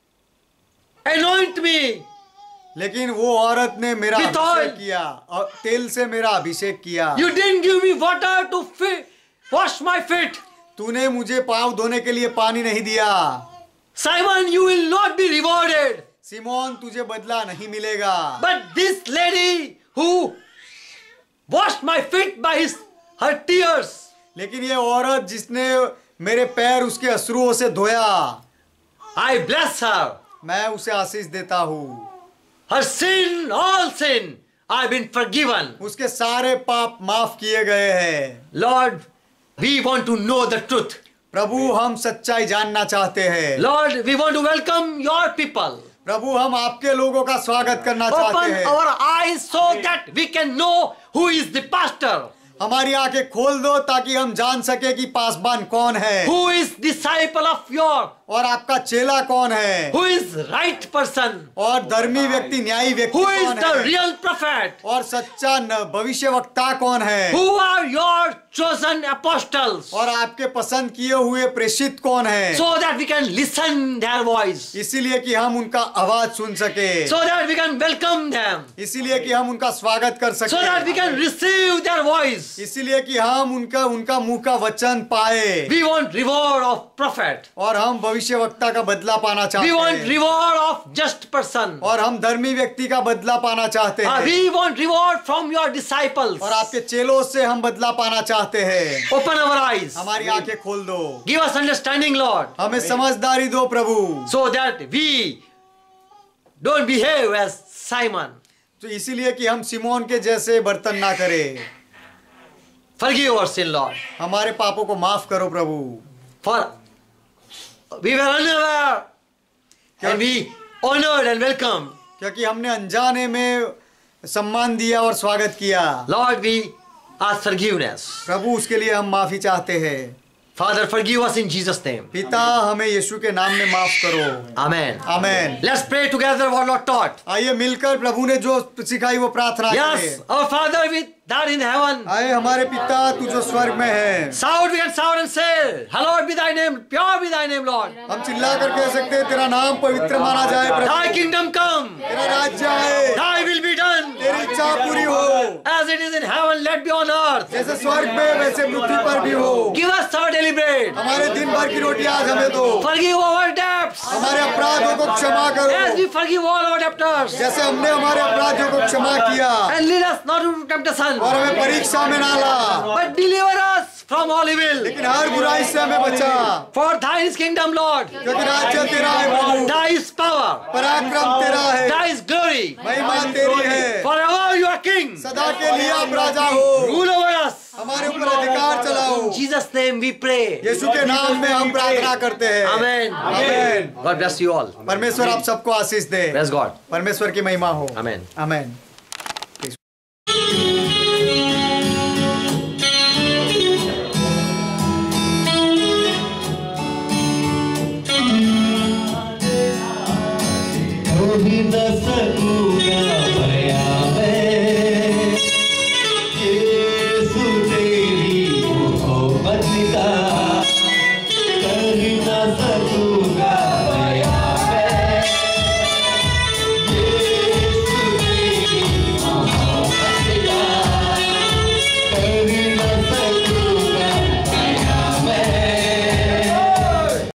anoint me. लेकिन वो औरत ने मेरा With oil. अभिषेक किया और तेल से मेरा अभिषेक किया। You didn't give me water to fi- wash my feet. तूने मुझे पाँव धोने के लिए पानी नहीं दिया। Simon, you will not be rewarded. Simon तुझे बदला नहीं मिलेगा। But this lady who washed my feet by his her tears, लेकिन ये औरत जिसने मेरे पैर उसके अश्रुओं से धोया, I bless her. मैं उसे आशीष देता हूँ। Her sin, all sin, I've been forgiven. उसके सारे पाप माफ किए गए हैं। Lord, we want to know the truth. प्रभु हम सच्चाई जानना चाहते हैं। Lord, we want to welcome your people. प्रभु हम आपके लोगों का स्वागत करना चाहते Open हैं। our eyes so that we can know who is the pastor, हमारी आंखें खोल दो ताकि हम जान सके कि पासबान कौन है, who is disciple of your, और आपका चेला कौन है, who is right person, और धर्मी व्यक्ति न्यायी व्यक्ति who is कौन the है, real prophet, और सच्चा न- भविष्यवक्ता कौन है, who are your chosen apostles, और आपके पसंद किए हुए प्रेषित कौन है, so that we can listen their voice, इसीलिए कि हम उनका आवाज सुन सके, so that we can welcome them, इसीलिए कि हम उनका स्वागत कर so that we सके, can receive their voice. इसीलिए कि हम उनका उनका मुंह का वचन पाए, We want reward of prophet. और हम भविष्यवक्ता का बदला पाना चाहते We want हैं, reward of just person. और हम धर्मी व्यक्ति का बदला पाना चाहते Uh, हैं, we want reward from your disciples. और आपके चेलों से हम बदला पाना चाहते हैं। Open our eyes. हमारी आंखें खोल दो, Give us understanding, Lord, हमें समझदारी दो प्रभु, so that we don't behave as Simon. तो इसीलिए कि हम सिमोन के जैसे बर्तन ना करें। Forgive our sin, Lord. हमारे पापों को माफ करो प्रभु, For we were unaware and we honored and welcomed. क्योंकि हमने अनजाने में सम्मान दिया और स्वागत किया। Lord, we ask forgiveness. प्रभु उसके लिए हम माफी चाहते हैं। Father, forgive us in Jesus' name. पिता हमें यीशु के नाम में माफ करो। Amen. Amen. Let's pray together what Lord taught. आइए मिलकर प्रभु ने जो सिखाई वो प्रार्थना Yes, करें। our Father with that in heaven. आए हमारे पिता तू जो स्वर्ग में है। Shout, we can shout and say, hallowed be thy name, pure be thy name, Lord. हम चिल्ला कर कह सकते हैं तेरा नाम पवित्र माना जाए Thy प्रभु, kingdom come, तेरा राज्य आए, thy will be done. तेरी इच्छा पूरी हो, As it is in heaven, let be on earth. जैसे स्वर्ग में वैसे पृथ्वी पर भी हो। Give us our daily bread. हमारे दिन भर की रोटी आज हमें दो, Forgive our debts. हमारे अपराधों को क्षमा As करो, we forgive all our debtors. जैसे हमने हमारे अपराधियों को क्षमा किया, And lead us not into temptation, और हमें परीक्षा में ना ला, but deliver us from all evil. लेकिन हर बुराई से हमें बचा, For thine is kingdom, Lord. क्योंकि राज्य तेरा है प्रभु, Thy is power. पराक्रम तेरा है, Thy is glory. महिमा तेरी है, Forever you are king. सदा के लिए आप राजा हो, Rule over us. हमारे ऊपर अधिकार चलाओ। In Jesus' name we pray. यीशु के नाम में हम प्रार्थना करते हैं। Amen. Amen. God bless you all. परमेश्वर आप सबको आशीष दे। Praise God. परमेश्वर की महिमा हो। Amen. आमेन। न सकूं